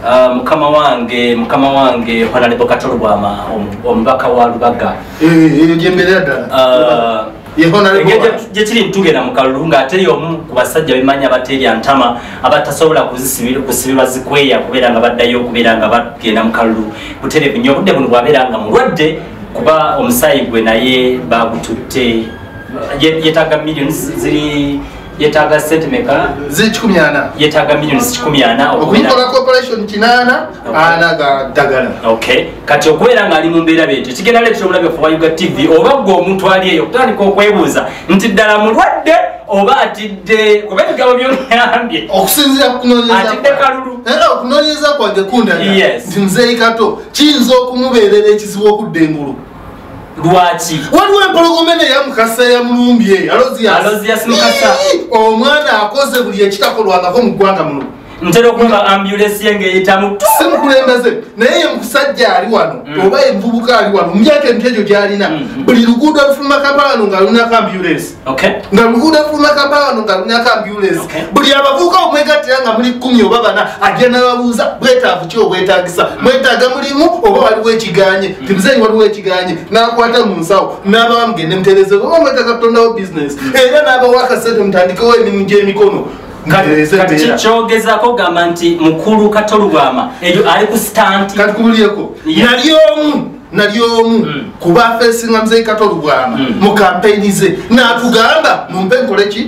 A: mukama wange mukama wange Honorable Katolo Bwama omubaka wa Lubaga
C: eh jemberera ddala
A: ye Honorable je kiri ntugera mu kalulu nga ate yomu ku basajja bimanya bateri antama abatasobola kuzisibira kusibirwa zikweya kubera nga baddayo kubera nga bagenda mu kalulu butere binyo budde buno bwabera nga mulwadde kuba omusayi gwe naye bagututte yetaga millions ziri yetaga sentimeka
C: ziri kikumi ana
A: yetaga millions kikumi ana
C: okukola corporation kinana ana ga dagala
A: okay kati okwera nga ali mu mbeera beeto kigenda leetera omulabe for Yuga T V oba gwe omuntu ali eyo kutandika okwebuuza nti ddala mulwadde oba atidde kuba ebigabo by'omuyambye
C: okusinzira ku kunoonyeza
A: atidde kalulu
C: era okunoonyeza kwange kundana nti Muzeeyi Kato kiyinza okumubeerera ekizibu okudda engulu
A: lwaki
C: waliwo empologomene ya Mukasa ya mulumbye
A: Alozias Mukasa
C: omwana akoze buli ekitakolwangako mu ggwanga muno
A: ntera okuba ambulance yenge eyitamu
C: simukulembeze naye ye musajja ali wano oba ye muvubuka ali wano mu myaka emitejo gy'alina buli luguudo olufuluma Kampala wano nga lunako ambulance nga luguudo olufuluma Kampala wano nga lunako ambulance buli abavubuka omwegattira nga muli kkumi oba bana ajja n'ababuuza bwetaavu ki obwetaagisa mwetaaga mulimu oba waliwo ekiganye ti Muzeeyi waliwo ekiganye n'akwata mu nsawo n'abawa mugende mutereze oba mwetaaga kutondawo bizinesi era n'abawa akasente mutandikewo emirimu gy'emikono
A: kati kyogezako gamba nti mukulu Katolo Bwama eyo ali ku stand
C: kati kubuliyeko nali omu nali omu kuba fesinga Muzeeyi Katolo Bwama mu campaign ze n'atugamba mumpe nkole ki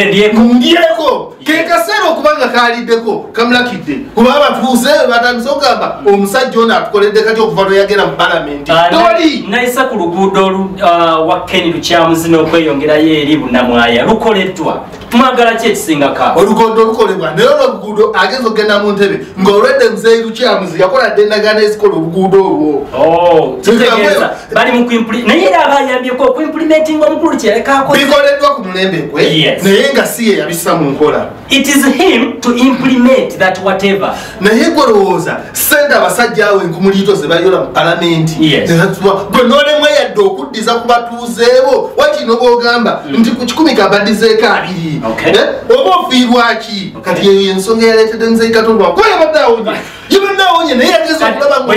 C: ndyeko ke kaseera okubanga kaliddeko kamulakidde kuba abatuuze batandise okugamba omusajja ono atukoledde kati okuva lwe yagenda mu palamenti toli
A: nayisa ku luguudo wa Ken Lukyamuzi n'okweyongerayo eri Bunnamwaya lukoleddwa mwagala ki ekisingako
C: oluguudo lukolebwa naye olwo oluguudo ageza okugenda mu ntebe ng'olwedde Muzeeyi Lukyamuzi yakola dde endagaano ezikola oluguudo olwo
A: bali mu naye era abayambyeko okuimplementinga omukulu kyerekaako
C: bikoleddwa ku mulembe gwe naye nga si ye yabissa mu nkola
A: it is him to implement that whatever
C: naye golowooza sente abasajja awo enkumuliito ze bayola mu palamenti gwe n'olemu eyadde okuddiza ku batuuzeebo wakino bw'ogamba nti ku kikumi kabaddizeeko abiri oba ofiirwaki kati eyo ensonga eyaleetedde Muzeeyi Katolo Bwama kuba yabadde awonye yabadde awonye naye yageza okulaba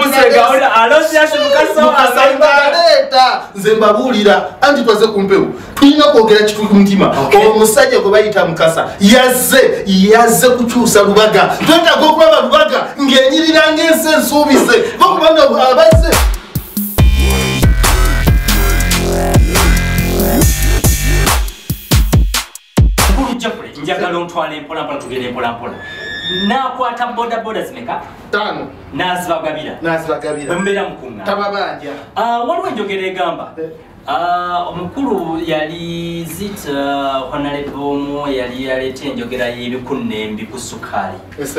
C: ngaleeta nze mbabuulira anti twaze ku mpewo tulina kwogera kituli ku mutima omusajja gwe bayita Mukasa yazze yazze kukyusa Lubaga twetaaga okulaba Lubaga ng'enyirira ng'ensi ensuubise okubanga abazze
A: njagala ontwala empolampola tugenda empolampola nakwata boda boda zimeka
C: tano
A: nazibagabira
C: nazibagabira
A: bembeera mukunga
C: tababanja
A: waliwo enjogera egamba omukulu yali zita Honorable yali yaleeta enjogera y'ebikunnembi ku sukaali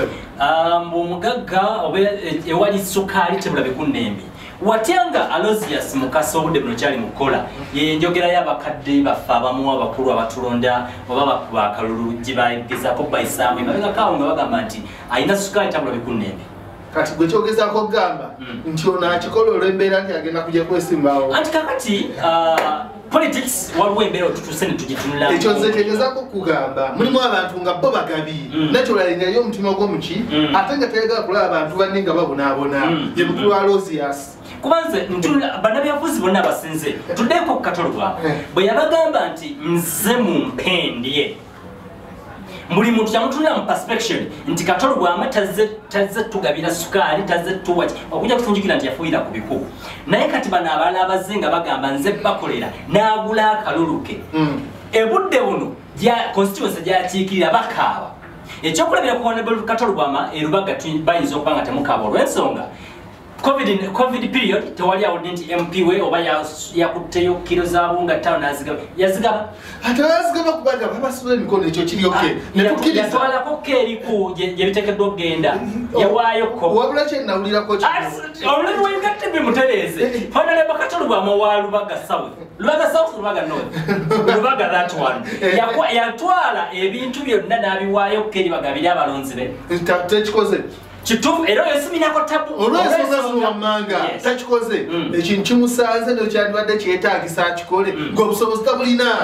A: omugagga ewali sukaali tebula bikunnembi watyanga Alozias Mukasa obudde buno kyali mukola ye njogera y'abakadde baffe abamu abakulu abatulonda oba bakuba akalulu gye bagezaako bayisaamu emabegakaawo nga bagamba nti alina sukaali tabula bikunnembi
C: kati gwe kyogezaako okugamba nti ono akikola olw'embeera nti agenda kujja kwesimbawo
A: anti kakati politics waliwo embeera otutuuse ne tugitunula
C: ekyo nze kyegezaako okugamba mulimu abantu nga bo bagabi nakyolalingayo omutima gw'omuki ate nga tayagala kulaba abantu banne nga babonaabona ye mukulu wa Alozias
A: kuba nze bannabyabufuzi bonna abasinze tuddeeko ku Katolo Bwama bwe yabagamba nti nze mu mpendye buli muntu yamutunira mu perspection nti Katolo Bwama tazze tugabira sukaali tazze tuwaki okujja kufunjikira nti yafuuyira ku bikubu naye kati bano abalala abazze nga bagamba nze bakolera n'agula akalulu ke ebudde buno constituency gyakiikirira bakaaba ekyokulabira ku Honorable Katolo Bwama e Lubaga bayinza okuba nga temukaaba olw'ensonga covid covid period tewali awo nti M P we oba yakutteyo kilo zaabunga ttaano n'azigaba yazigaba
C: ate yazigaba kubanga babasula emikono ekyo kiri oke
A: yatwalako keeriku gye biteekeddwa okugenda yawaayo
C: wabula kye nawulirako
A: olulimi wengatte bimutereeze Honorable Katolo Bwama wa Lubaga South Lubaga South Lubaga North Lubaga that one yatwala ebintu byonna n'abiwaayo keeri bagabire abalonzi be
C: tekikoze
A: kitufu era yesiminako tabu
C: olw'ensonga z'owammanga takikoze ekintu kimusanze nekyandiwadde kyetaagisa akikole ng'obusobozi tabulina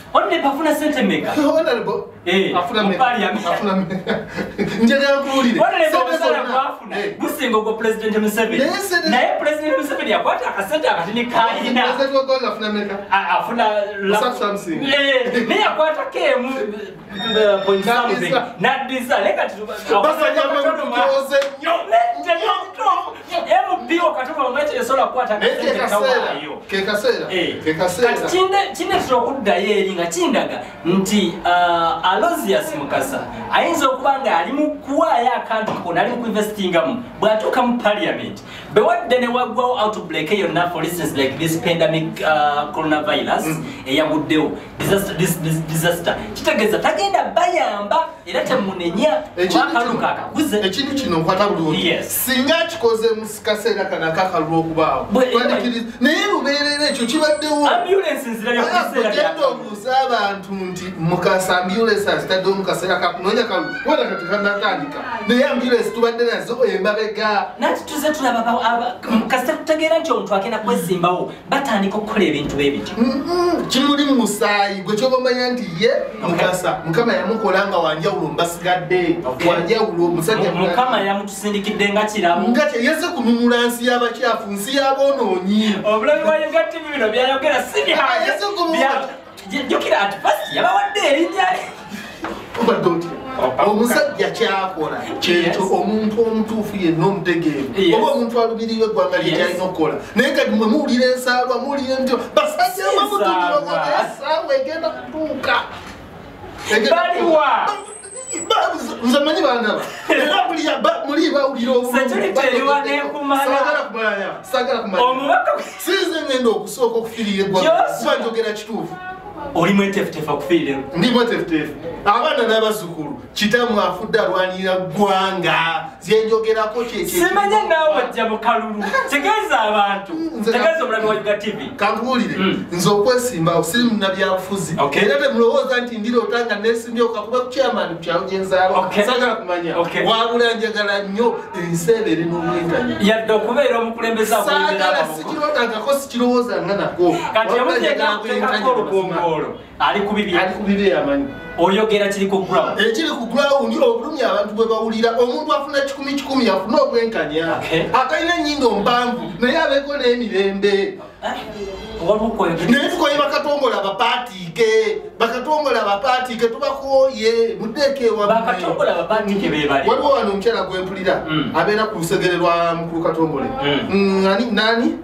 A: Onne bafuna sente meka.
C: Honorable.
A: Eh,
C: afuna meka. Afuna meka. Njagala kuulire.
A: Onne bafuna bafuna. Busingo go President Museveni. Naye President Museveni yakwata akasente akatini kaina.
C: President wa Uganda afuna meka.
A: Afuna
C: la something.
A: Eh, ne yakwata kemu point something. Nadisa leka tu.
C: Basa nyama mtoze.
A: Nyo, nje nyo. Emu bio katuba ngati esola kwata
C: kasente kawa hiyo. Ke kasera. Ke kasera.
A: Kachinde chinde tokudda yeri nga chindaga nti uh, Aloysius Mukasa ayinza okubanga ali mu kuwaya akantu kona ali mu investinga mu bwatuka mu parliament bewadde ne wagwawo outbreak yonna for instance like this pandemic uh, coronavirus eyaguddewo disaster this, this disaster kitegeza tagenda bayamba era temunenya wakaluka akaguze
C: ekintu kino nkwata bulungi singa kikoze mu kaseera kana kakalwa okubaawo naye lubeerera ekyo kibaddewo
A: ambulance nzira yokuseera
C: okuza abantu nti Mukasa ambulance azitadde omukaseera kakunonya kalu wona kati kanatandika naye ambulance tubadde nazo emabega
A: nati tuze tulaba kasita kutegeera nti omuntu agenda kwesimbawo batandika okukola ebintu bebiti
C: kimuli mu musaayi gwe kyobamanya nti ye Mukasa Mukama yamukola nga wanjawulo mbasigadde wanjawulo omusajja
A: Mukama yamutusindikidde nga kirabo
C: nga yeze kununula nsi y'abakyafu nsi y'aboonoonyi
A: obulabi bwa Uganda T V bino byayogera sidi jukira at first yabawadde erinnya
C: obadde omusajja kyakola kyekyo omuntu omutuufu yenna omutegeevu oba omuntu alubiriwe eggwanga lye kyalina okukola naye kati mwe muwulira ensaalwa muwulire ntyo basajja bamutugirwa esaawa egenda kutuuka
A: baliwa
C: nze manyi bandaba era muli bawulira
A: sagala
C: kumanya sinze ngenda okusooka okufiirira eggwanga kuba njogera kituufu
A: oli mwetefutefu okufiirira
C: ndi mwetefutefu abaana n'abazzukulu kitamu afudde alwanirira ggwanga zyenjogerako
A: simanya naawe ojja mu kalulu tegeeza abantu tegeeza omulabi wa Uganda T V
C: kankuwulire nze okwesimbawo siri munnabyabufuzi era temulowooza nti ndirootanga neesimbyewo kuba ku chairman ku kyalo gyenzaalwa sagala kumanya wabula njagala nnyo ensi ebeere n'obwenkanya
A: yadde okubeera omukulembeze
C: sagala sikirootangako sikirowoozanga nako
A: kati omuteekako olugongolo ali
C: kubibye amanyi
A: oyogera kiri ku ground
C: ekiri ku ground obulumi abantu bwe bawulira omuntu afuna kikumi kikumi afuna obwenkanya atalina ennyindo mpanvu naye abeeko n'emirembe naye tukoye bakatongola bapaatiike bakatongola bapaatiike tubakooye muddeeko ewawaliwo wano omukyala gwempulira abeera ku lusegere lwa mukulu katongole nani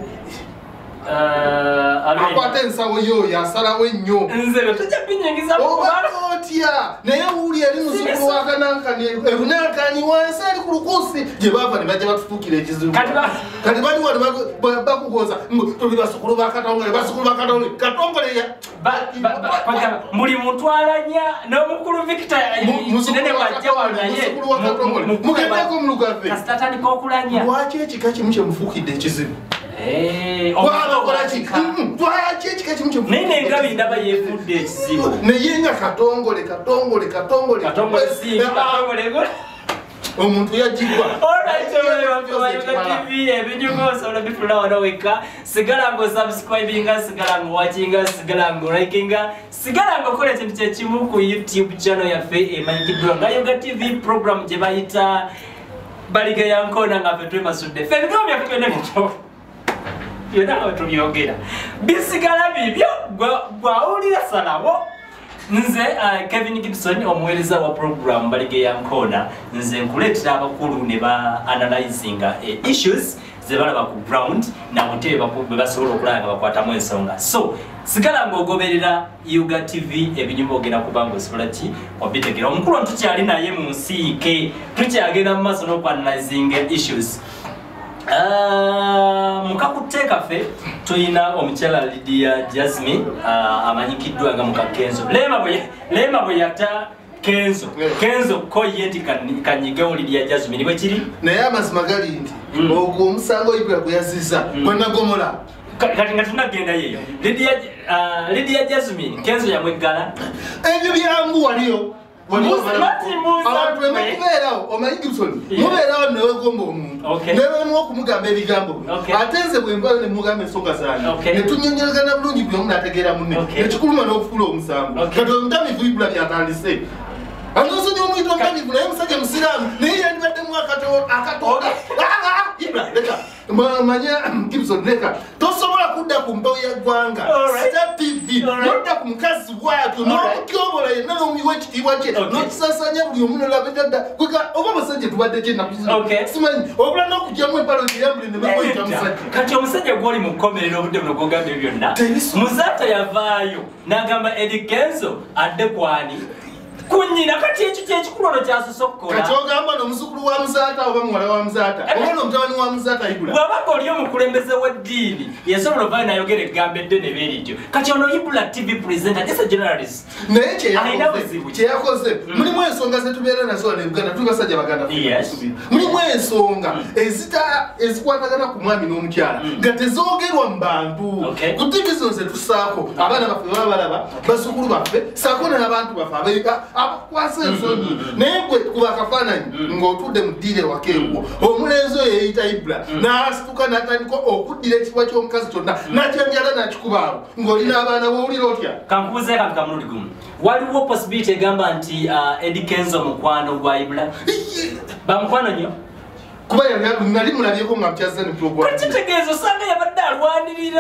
C: akwata ensawo yoyo asalawo ennyo obatya naye wuuli eri muzukulu wakanankani ebunankani wansi ali ku lukusi gye bava ne bajja batutuukira ekizibu kati bali wano bakugoza tuli basukulu bakatongole basukulu bakatongole katongole
A: muli mutwalanya n'omukulu Victor kinene bajja wanaye
C: mugendeko mulugave
A: kasitatandika okulanya
C: lwaki ekika kimu kyemufuukidde ekizibu
A: naye engabi ndaba yeefudde ekizibu
C: naye nga katongole katongole katongole omuntu yagibwa
A: ebinyugosobola bifuna wano weka sigala ng'osubscribinga sigala ng'owakinga sigala ng'olikinga sigala ng'okola ekintu kyekimu ku YouTube channel yaffe emanyikiddwa nga Uganda T V program gye bayita Baliga Yankona nga ffe twemasudde ffe ebigambo byaffe byonna bityo byonna nga tubyogera bisigala bibyo gwawulira salawo nze Kevin Gibson omuweereza wa program Baliga Yankona nze nkuleetera abakulu ne ba analyzinga issues ze balaba ku ground nabute bwe basobola okulaba nga bakwatamu ensonga so sigala ng'ogoberera Uganda T V ebinyuma ogenda kubanga osobola ki obitegera omukulu tukyali naye mu nsiike tukyagenda mu maaso n'okuanalyzinga issues mukakuteeka ffe tulina omukyala Lydia Jasmine amanyikiddwa nga mukakenzo leema bwe yata Kenzo Kenzo ko yenti kanyigewo Lydia Jasmine bwe kiri
C: naye amazima gali nti ogwo omusango Ibra gwe yaziza gwanagomola
A: kati nga tunagenda yeyo Lydia Jasmine Kenzo yamweggala
C: ebyo byangu waliyo abantu bekubeerawo omanyi Gibson mubeerawo newegomba omuntu newemu okumugamba ebigambo ate nze bwembayo nemugamba ensonga zange netunyonyolegana bulungi buli omu nategeera munne nekikuluma n'okufula omusango kati omutamivu ibula byatandise anosonya omwita omutamivu naye musajja musiraamu naye yandibaddemu akatoga ibula leka manya Gibson leka tosobola kudda ku mbawo ya ggwanga Star T V nodda ku mukazi bwatyo n'okutyobola yenna n'omuyiwa ekitiibwa kye n'okisasanya buli omu nolabedadda kweka oba abasajja tubadde kye ennaku simanyi obula n'okugyamu empalo gyeyambule ne bakoyita musajja
B: kati omusajja gw'oli mu kkomerero obudde buno gwogambye byonna Muzaata yavaayo n'agamba Eddie Kenzo adde kwani kunyina kati ekyo kyekikulono kyasosokkola
C: kati ogamba n'omuzukulu wa Muzaata oba muwala wa Muzaata oba n'omutabani wa Muzaata Ibula
B: bw'abanga oli omukulembeze w'eddiini yasobola ovaayo n'ayogera eggambo eddene beerityo kati ono Ibula T V presenter just a generalist
C: naye kyeyakoze mulimu ensonga zetubeera nazo wano e Buganda tuli basajja baganda mulimu ensonga ezikwatagana ku mwami n'omukyala nga tezoogerwa mu bantu ku division zetusaako abaana baffe baba balaba bazzukulu baffe saako n'abantu baffe abakwasa ensonyi naye gwe kuba akafaananyi ng'otudde mu ddiire wakeewo omulenzi oyo yeyita Ibula n'asituka n'atandika okuddira ekifo ky'omukazi kyonna n'akyanjala n'akikubaawo ng'olina abaana b'owulira otya
B: kankubuzeeko akantu kamulundi gumu waliwo possibility egamba nti Eddie Kenzo mukwano gwa Ibula bamukwano nnyo
C: kuba nali mulabyeko nga mukyaza ne program
B: kati kitegeeza osanga yabadde alwanirira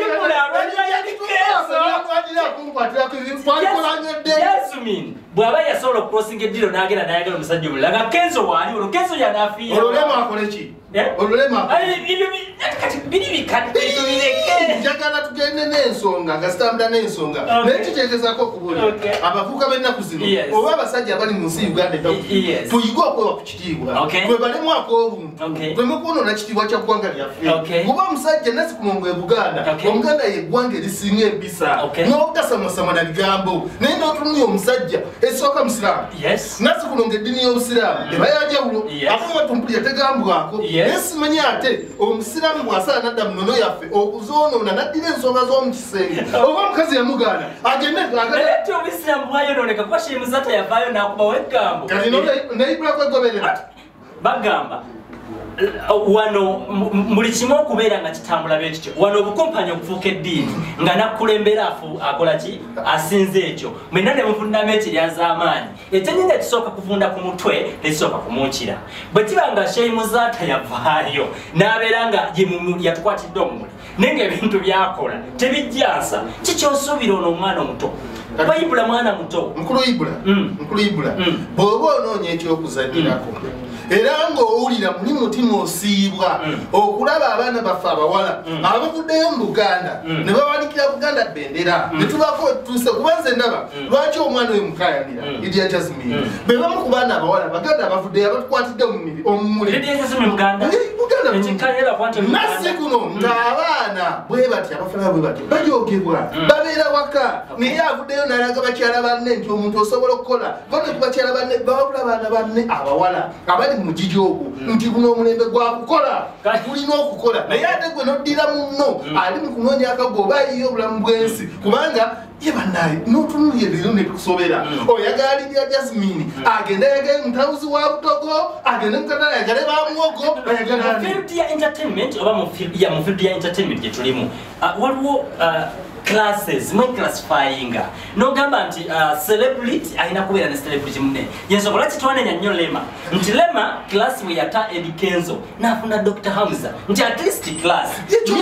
B: Yasmin bw'aba yasobola okucrossinga eddiro n'agenda n'ayagala omusajja omulala nga Kenzo waali olwo Kenzo yanaafiira
C: olulema akole ki olulema
B: kati biri bikadde tubireke
C: njagala tugende n'ensonga nga zitambula n'ensonga naye kitegeezako okubuulira abavubuka b'ennaku zino oba abasajja abali mu nsi Uganda tuyige okwewa ku kitiibwa bwe balemu ak'obuntu twemukwonoona kitiibwa kya ggwanga lyaffe kuba omusajja Nazikunongo e Buganda Omuganda ye ggwanga erisinga empisa n'obutasamasama na bigambo naye n'otunuya omusajja esooka musiraamu Nazikunongo eddiini y'obusiraamu eba yanjawulo ate watumpulira tegambwako naye simanyi ate omusiraamu bw'asala nadda mu nnono yaffe okuzoonoona n'addira ensonga z'omu kisenge oba omukazi yamugaana agende
B: ate obusiraamu bwayonooneka kuba Sheikh Muzaata yavaayo n'akubawo eggambo
C: kati neyibulako egoberera
B: bagamba wano buli kimu okubeera nga kitambula beekityo wano obukumpanya okufuuka eddiini nga nakkulembera afu akola ki asinze ekyo mwenna ne muvundamu ekiryazaamaanyi ekyennyinga ekisooka kuvunda ku mutwe tekisooka kumuukira bwe kiba nga Sheikh Muzaata yavaayo n'abeera nga yatukwatidde omumuli naye ng'ebintu byakola tebijjansa kikyosuubira ono omwana omuto kuba Ibula mwana muto
C: mukulu Ibula mukulu Ibula bw'oba onoonya ekyokuzanyirako era ng'owulira muli mutima osiibwa okulaba abaana baffe abawala abavuddeyo mu Buganda ne bawanikira Buganda bendera ne tubako tuuse kuba nze ndaba lwaki omwana oyo mukayanira Lydia Jasmine be bamu ku baana abawala Baganda abavuddeyo abatukwatidde omumuli nasi kuno ng'abaana bwe bati abafala bwe bati bajoogebwa babeera waka naye avuddeyo n'alaga bakyala banne nti omuntu osobola okukola kote ku bakyala banne bababula baana banne abawala abali mujiji ogwo nti guno omulembe gwa kukola kulina okukola naye ate gwe noddira munno ali mu kunoonya akago oba ayiyo obulamu bw'ensi kubanga ye bannaye n'otunulira leero ne tukusobera oyagala Lydia Jasmine agenda yagale mutawuzi wa Butogo agende mukatala yagale bamuwogo bayagala
B: field ya entertainment oba mu field ya mu field ya entertainment gye tulimu waliwo classes mwe classifyinga nogamba nti celebrity alina kubeera ne celebrity munne yensobola kitwanenya nnyo Lema nti Lema class we yata Eddie Kenzo n'afuna Doctor Hamza nti at least class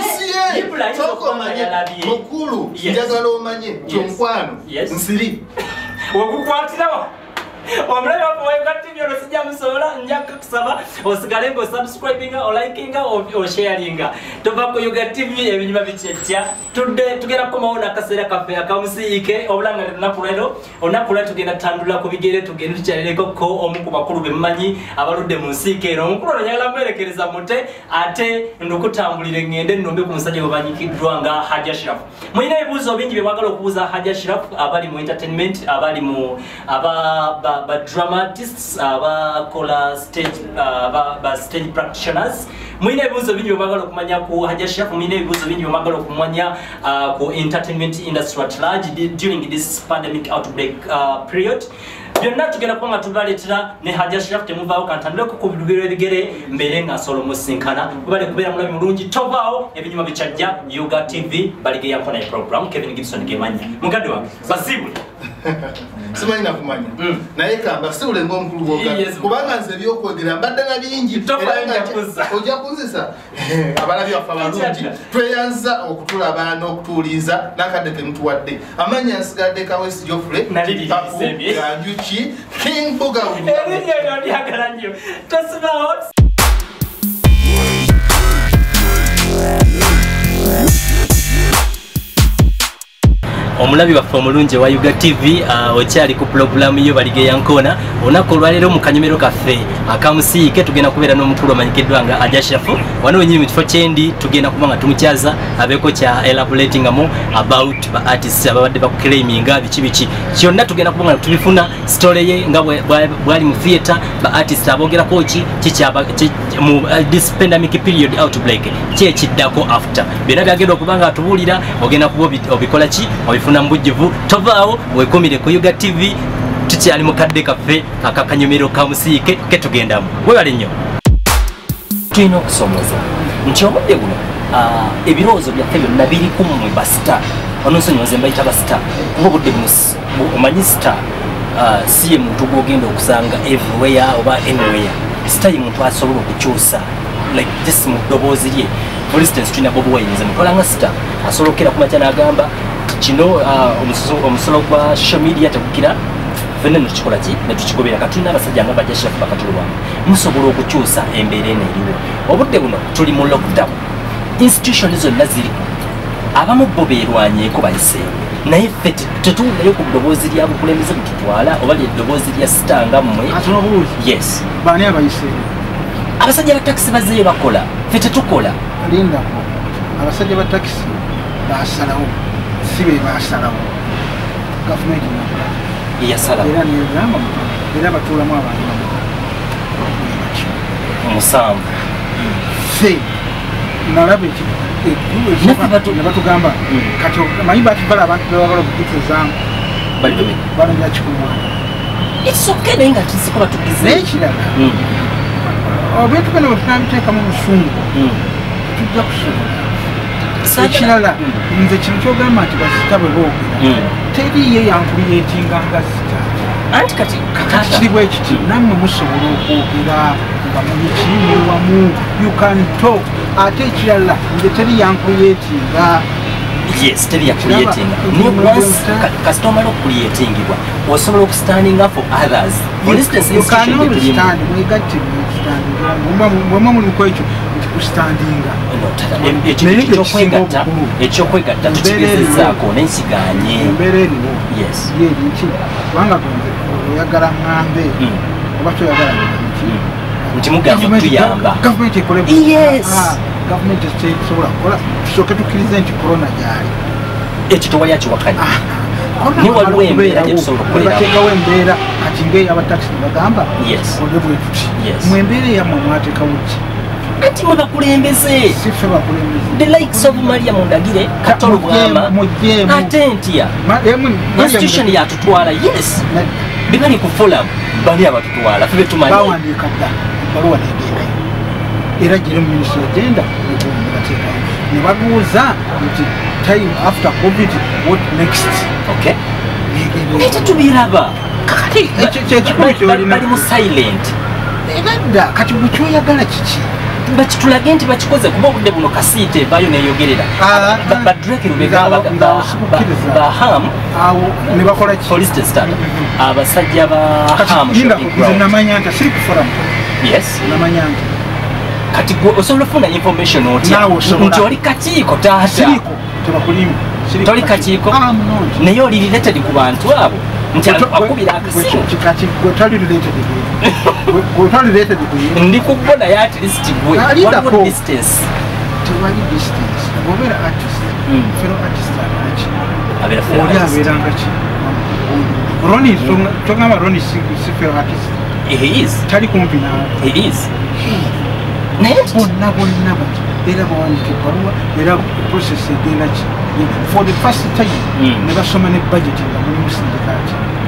C: mukulu njagala omanye kyomukwano nsiri
B: okukwatirawo omulabe wafuweka T V ono sijja musobola njaka kusaba osigale ngo subscribinga o likinga o sharinga tova ku Yuga T V ebinyuma bikyetya tudde tugera ko maona kaseera kafe akamusiike obulanga lunakulero onakula tugenda tandula ku bigere tugenda tukyalireko ko omu ku bakulu bemanyi abaludde mu nsiike ero omukulu onyagala mwerekereza mute ate ndokutambulire ngende nnombe ku musajja gwe banyikiddwa nga Hadja Shiraf mwina ebibuuzo bingi bye mwagala okubuuza Hadja Shiraf abali mu entertainment abali mu aba ba dramatists aba kola stage aba ba stage practitioners mwine ebibuuzo bingi byebagala okumanya ku Hadja Shiraf mwine ebibuuzo bingi byebagala okumanya ku entertainment industry at large during this pandemic outbreak uh, period
A: byonna tugenda kuba nga tubaleetera ne Hajja Sharaf temuvaawo kantanduleko ku bigero ebigere mbeere nga nsolo musinkana bale kubeera mulabi mulungi tovaawo ebinyuma bikyajja Yuga T V baligeyanko naye program Kevin Gibson gemanya mugadde wange basibule
C: simanyi nakumanya naye kamba sibule ng'omukulu woga kubanga nze ebyokwogera mbadde na bingi ojja kunzisa abalabi baffe abalungi tweyanza okutulaba n'okutuuliza n'akadde ke mutuwadde amanya nsigadde Kawesi Geoffrey Papu Ganjuki King Buga
A: erinnya eryo lyagala nnyo tosibaawo omulabi waffe omulungi wa Yuga T V okyali ku pulogulaamu yo baligeyankona olunaku olwaleero mu kanyomero kaffe akamusiike tugenda kubeera n'omukulu amanyikiddwa nga Hajja Sharaf wano wenyini mu kifo kyendi tugenda kuba nga tumukyaza abeeko kya elaboratingamu about ba artists ababadde bakuclaiminga biki biki kyonna tugenda kuba nga tubifuna story ye nga bwali mu theatre ba artists aboogerako ki kikyaba mu this pandemic period outbreak kyekiddako after byonna byagenda okuba nga atubuulira ogenda kuba obikola ki funa mbujivu tovaawo wekomire ku Yuga T V tukyali mu kadde kaffe akakanyomero kamusiike ketugendamu webale nnyo tulina okusomoza nti obudde buno ebirowoozo byaffe byonna biri ku mmwe basita ononsonyiwaze mbayita basita kuba obudde buno omanyi sita si ye muntu gwogenda okusanga everywhere oba anywhere sita ye muntu asobola okukyusa like just mu ddoboozi lye for instance tulina Bobi Wine mukola nga sita asobola okukera ku makya n'agamba kino omusolo gwa social media tegukira fenna nekikola ki netukigobera katulina abasajja nga Hajja Sharaf bakatulwamu musobola okukyusa embeera eno eriwo obudde buno tuli mu lockdown institution zonna ziri abamu bo beerwanyeeko bayise naye ffe tetuwulayo ku ddoboozi lya bukulembeze bututwala oba lyeddoboozi lya sitanga mmwe yes
D: baani abayise
A: abasajja ba takisi bazeeyo bakola ffe tetukola
D: lindako abasajja ba takisi basalawo sibe basalawo gavumenti
A: yasalawo
D: era negamba era batuulamu abantu
A: omusanvu
D: ffe nalaba nebatugamba kati manyi batibala abantu bebagala okugituzamu balonja kikumwana
A: ekisoke naye nga kisiko batugize
D: naye kirala obintu bino bwetunabiteekamu busungu tujja kusobola ekirala nze kino kyogamba nti basita bwe boogera teriyo yankuliyetinga nga sita
A: anti kati
D: kiri bwe kiti nammwe musobola okwogera nga mulikiine wamu you can talk ate ekirala nze teri yankuliyetinga
A: yes teri yakuliyetinga kasita omala okuliyetingibwa osobola okustandinga for others for instance
D: mwegatte mwemwe mulimuko ekyo nti kustandinga
A: ekyokwegatta tukigezezaako nensiganye
D: embeera eriwo yerinki kubanga gonze oyagala ngambe oba toyagala nki
A: nti mugamba tuyamba
D: gavumenti ekole gavumenti esobola kukola tusooke tukkirize nti korona gyali
A: ekyo tewali akiwakanya ni waliwo embeera gyetusobola okukolerawo
D: bateekawo embeera kati ngaeyo abatakisi nebagamba ode bwe tuti mu embeera eyammwe mwateekawo ki
A: anti mwe bakulembeze
D: siffe bakulembeze
A: the likes of Maria Mundagire Katolo Bwama ate ntya institution yatutwala yes bibali ku forum bali abatutwala ffe betumanyi
D: bawandiika dda ebbaluwa negendayo era giri mu minisitule agenda nebateekayo ne babuuza nti time after covid what next
A: okay ekyo tubiraba kakati bali mu silent
D: era dda kati bwe kyoyagala kiki
A: bakitulage nti bakikoze kuba obudde buno kasiite evayo neyogerera badreki lubegabaham
D: nebakola ki
A: for instance tata abasajja
D: namanya nti siri kuforamu
A: yes
D: namanya nti
A: kati osobola ofuna information otya nti oli kakiiko taata
D: siriko tebakulimu
A: toli kakiiko naye oli related ku bantu abo nti akubira akasimu ndi kubbo naye at least gwe waliwo distance
D: tewali distance obeera artist fero artist alaki
A: abeera
D: oli abeeranga ki Ronnie togamba Ronnie si fero artist
A: he is
D: tali kumpi nawe
A: he is
D: naye bonna bonna bati era bawandiika ebbaluwa era process egenda ki for the first time ne basoma ne budget nga mulimu sindikaati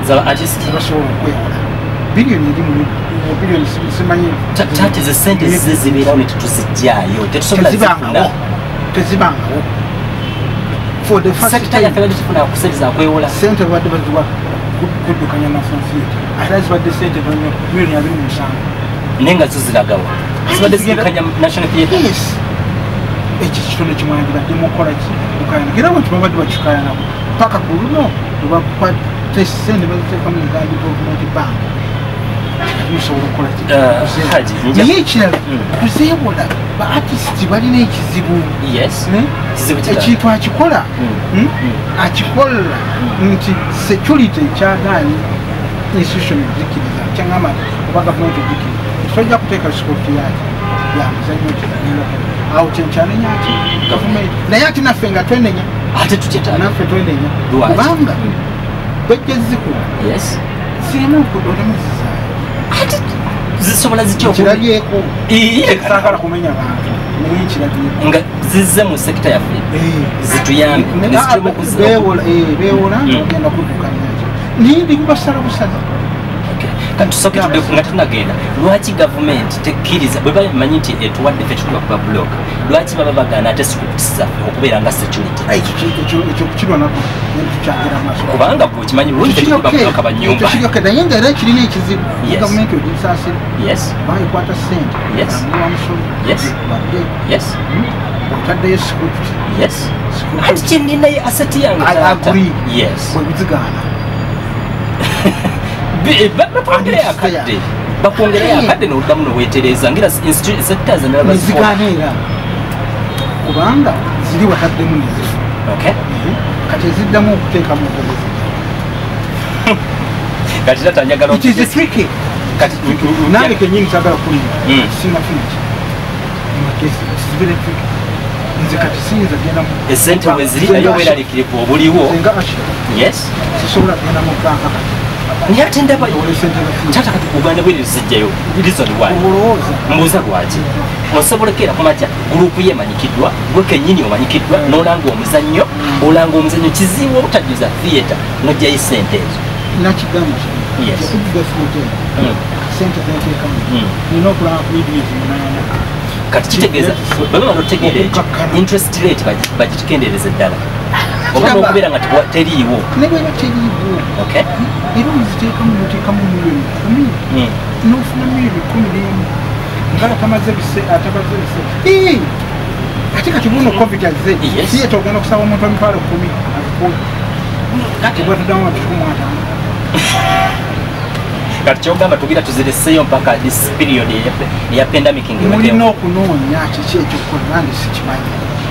B: za artist
D: basobola okwewola biliyoni eri mu biliyoni simanyi
B: tati ze sente zizibeerawo ne tetuzijjayo tetusobola
D: zibangawo tezibangawo for the first
B: sector ya fela tufuna kuseriza kwewola
D: sente badde baziwa kuddukanya national theatre ate zibadde sente miliyoni abiri mu musanvu
B: nenga ziziragawa zibadde zikanya national theatre
D: yes ekyo kitonde kimwanyi badde mukola ki mukayana era bwe tubadde bakikayana paka ku luno lwebakwate sente baziteeka mu Uganda Development Bank musobola okukola ki naye ekirala tuzeewola ba artist balina ekizibu ekintu akikola akikola nti security ekyagaanyi institution ezikiriza kyangamba oba gavumenti ezikiriza tojja kuteeka security yaki yamuzanyo kiragiro awo kyenkyanenya ati gavumenti naye ati naffe nga twenenya
B: ate tukyetaalanaffe
D: twenenya kubanga bejja zikula zirimu olemu zizaayo
B: ati zisobola
D: zikirabyeko ekisagala kumenya bantu naye kirabyeko
B: nga zizze mu sekita yaffe zituyambe
D: beewola ogenda kuddukanyaki naye ndikubasala busala
B: katusooke nga tunagenda lwaki gavumenti tekkiriza bwe bamanyi nti etuwadde ffe kituba kuba blok lwaki baba bagaana ate sikutisa okubeera nga security
D: ekyokukirwanako tukyagera maaso
B: kubanga bwekimanyi bulungibabuloka banyumba
D: naye nga era ekirina ekizibu gavumenti ogisaasira bayikwata sente amuwamusolo badde otaddeyo security
B: ati kyeninayo aseti yange
D: bwebizigaana
B: bakwongerayo akadde bakwongerayo akadde noddamu noweetereza ngira sectors
D: nezigaana era kubanga ziri wataddemu nezifu kati eziddamu okuteekamu obulezi
B: kati tatanjagala
D: itiztriki kati nange kenyini sagala kulira sinafinaki magezi zibere triki nze kati siyinza genda
B: esente weziri nayo weeraliikirivu obuliwo yes
D: sisobola genda mu banka kati
B: naye ate ndaba tata kati kuganda bwe lizijjayo reason why mbuuza lwaki osobolekera kumakya gurupu ye emanyikiddwa gwe kennyini omanyikiddwa n'olanga omuzannyo olanga omuzannyo kizibu obutajuza theatre n'ojjayo sente ezo
D: nakigamba okuvuga theatre sente zeteekamu nina okulaba ku videos munaana
B: kati kitegeeza bwe bamala otegeera ekyo interest rate bagitukendeereza eddala oba n'okubeera nga teriiwo
D: nebwera teriiwo era oziteekamu noteekamu miliyoni kumi n'ofuna miliyoni kumi n'emu nga atamaze atabaze bise ate kati buno covid azze siyeta ogenda okusaba omuntu emitwalo kumi bwetuddamu batukumi ataano
B: kati kyogamba tugira tuzireseeyo mpaka this period eya pandemic
D: mulina okunoonya kiki ekyokukola nange sikimanyi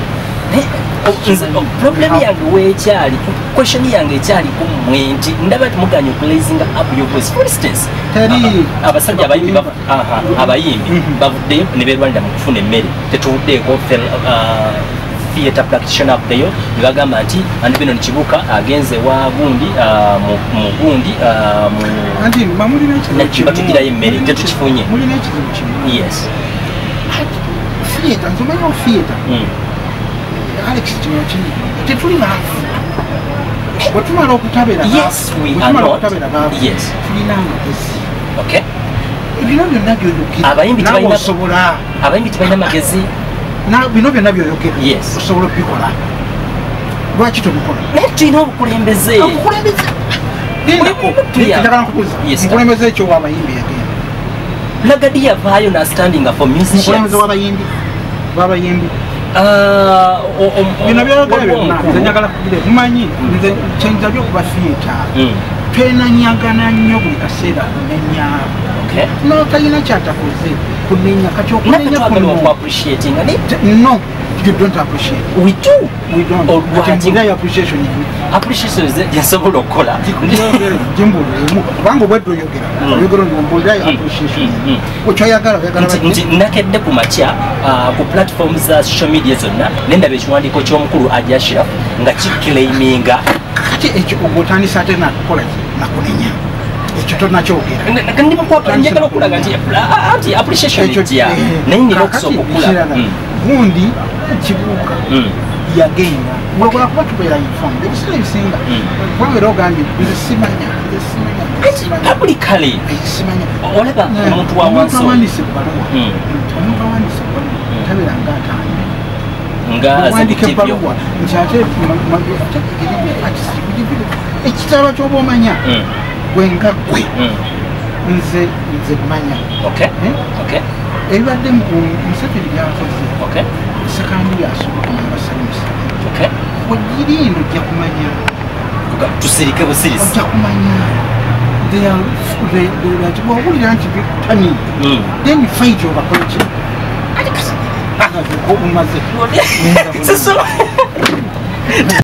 B: problem yange weekyali question yange ekyali kumwe nti ndaba timuganya okulazinga up your voice for instance abasajja abayimbi abayimbi bavuddeyo ne beerwanira mu kufuna emmere tetuvuddeeko theatre practitioner avuddeyo ne bagamba nti andi bino nikibuka agenze wa gundi mu gundi batugirayo emmere tetukifunye yes
D: theatre nzomanyawo theatre Alex Timochi, tetuli bafu. Bwetumala okutabera
B: yes we are not yes
D: tulina amagezi
B: okay
D: ebino byonna byoyogera
B: abayimbi
D: tebalina osobola
B: abayimbi tebalina magezi
D: na bino byonna byoyogera
B: yes
D: osobola okubikola lwaki tobikola
B: naye tulina obukulembeze
D: obukulembeze njagala nkubuuza omukulembeze ekyo w'abayimbi yagenda
B: Nagadi yavaayo na standing for musicians
D: omukulembeze w'abayimbi w'abayimbi
B: bino
D: byogera nze njagala kugira mumanyi nze kyenza byokuba theatre twenanyagana nnyo buli kaseera kunenya notalina kyatakoze kunenya kati okunenya no you don't appreciate
B: we do
D: we don't ati appreciation
B: appreciation is yasobola okukola
D: jimbulemu kubanga obwedde oyogera oyogera ndombulirayo appreciation okyoyagala oyagala
B: nti nakedde ku makya ku platform za social media zonna nendaba ekiwandiiko ky'omukulu Ajashira nga kiclaiminga
D: kati ekyo ogwotandisa ate nakukola nakunenya ekyo tonakyogera
B: njagala okulaga nti appreciation ejja naye nina okusooka okula
D: gundi kibuuka yagenda wabula kuba tubeera informed ebisera ebisinga wabera ogambye nze simanya nze simanya
B: publicly
D: simanya
B: olaba omuntu wawansi
D: awandiise ebbaluwa omuntu awandiise ebbaluwa tabeera ng'ataano
B: ngawandika
D: ebbaluwa nti ate ekitabo ky'oba omanya gwe nga gwe nze nze manya ebibadde museveni byakoze sekandi yasoboka nabasamusa wegiri eno ojja kumanya
B: tusirike busirisi
D: ojja kumanya bwowulira nti bikutani then fight obakoleki ate kasi omaze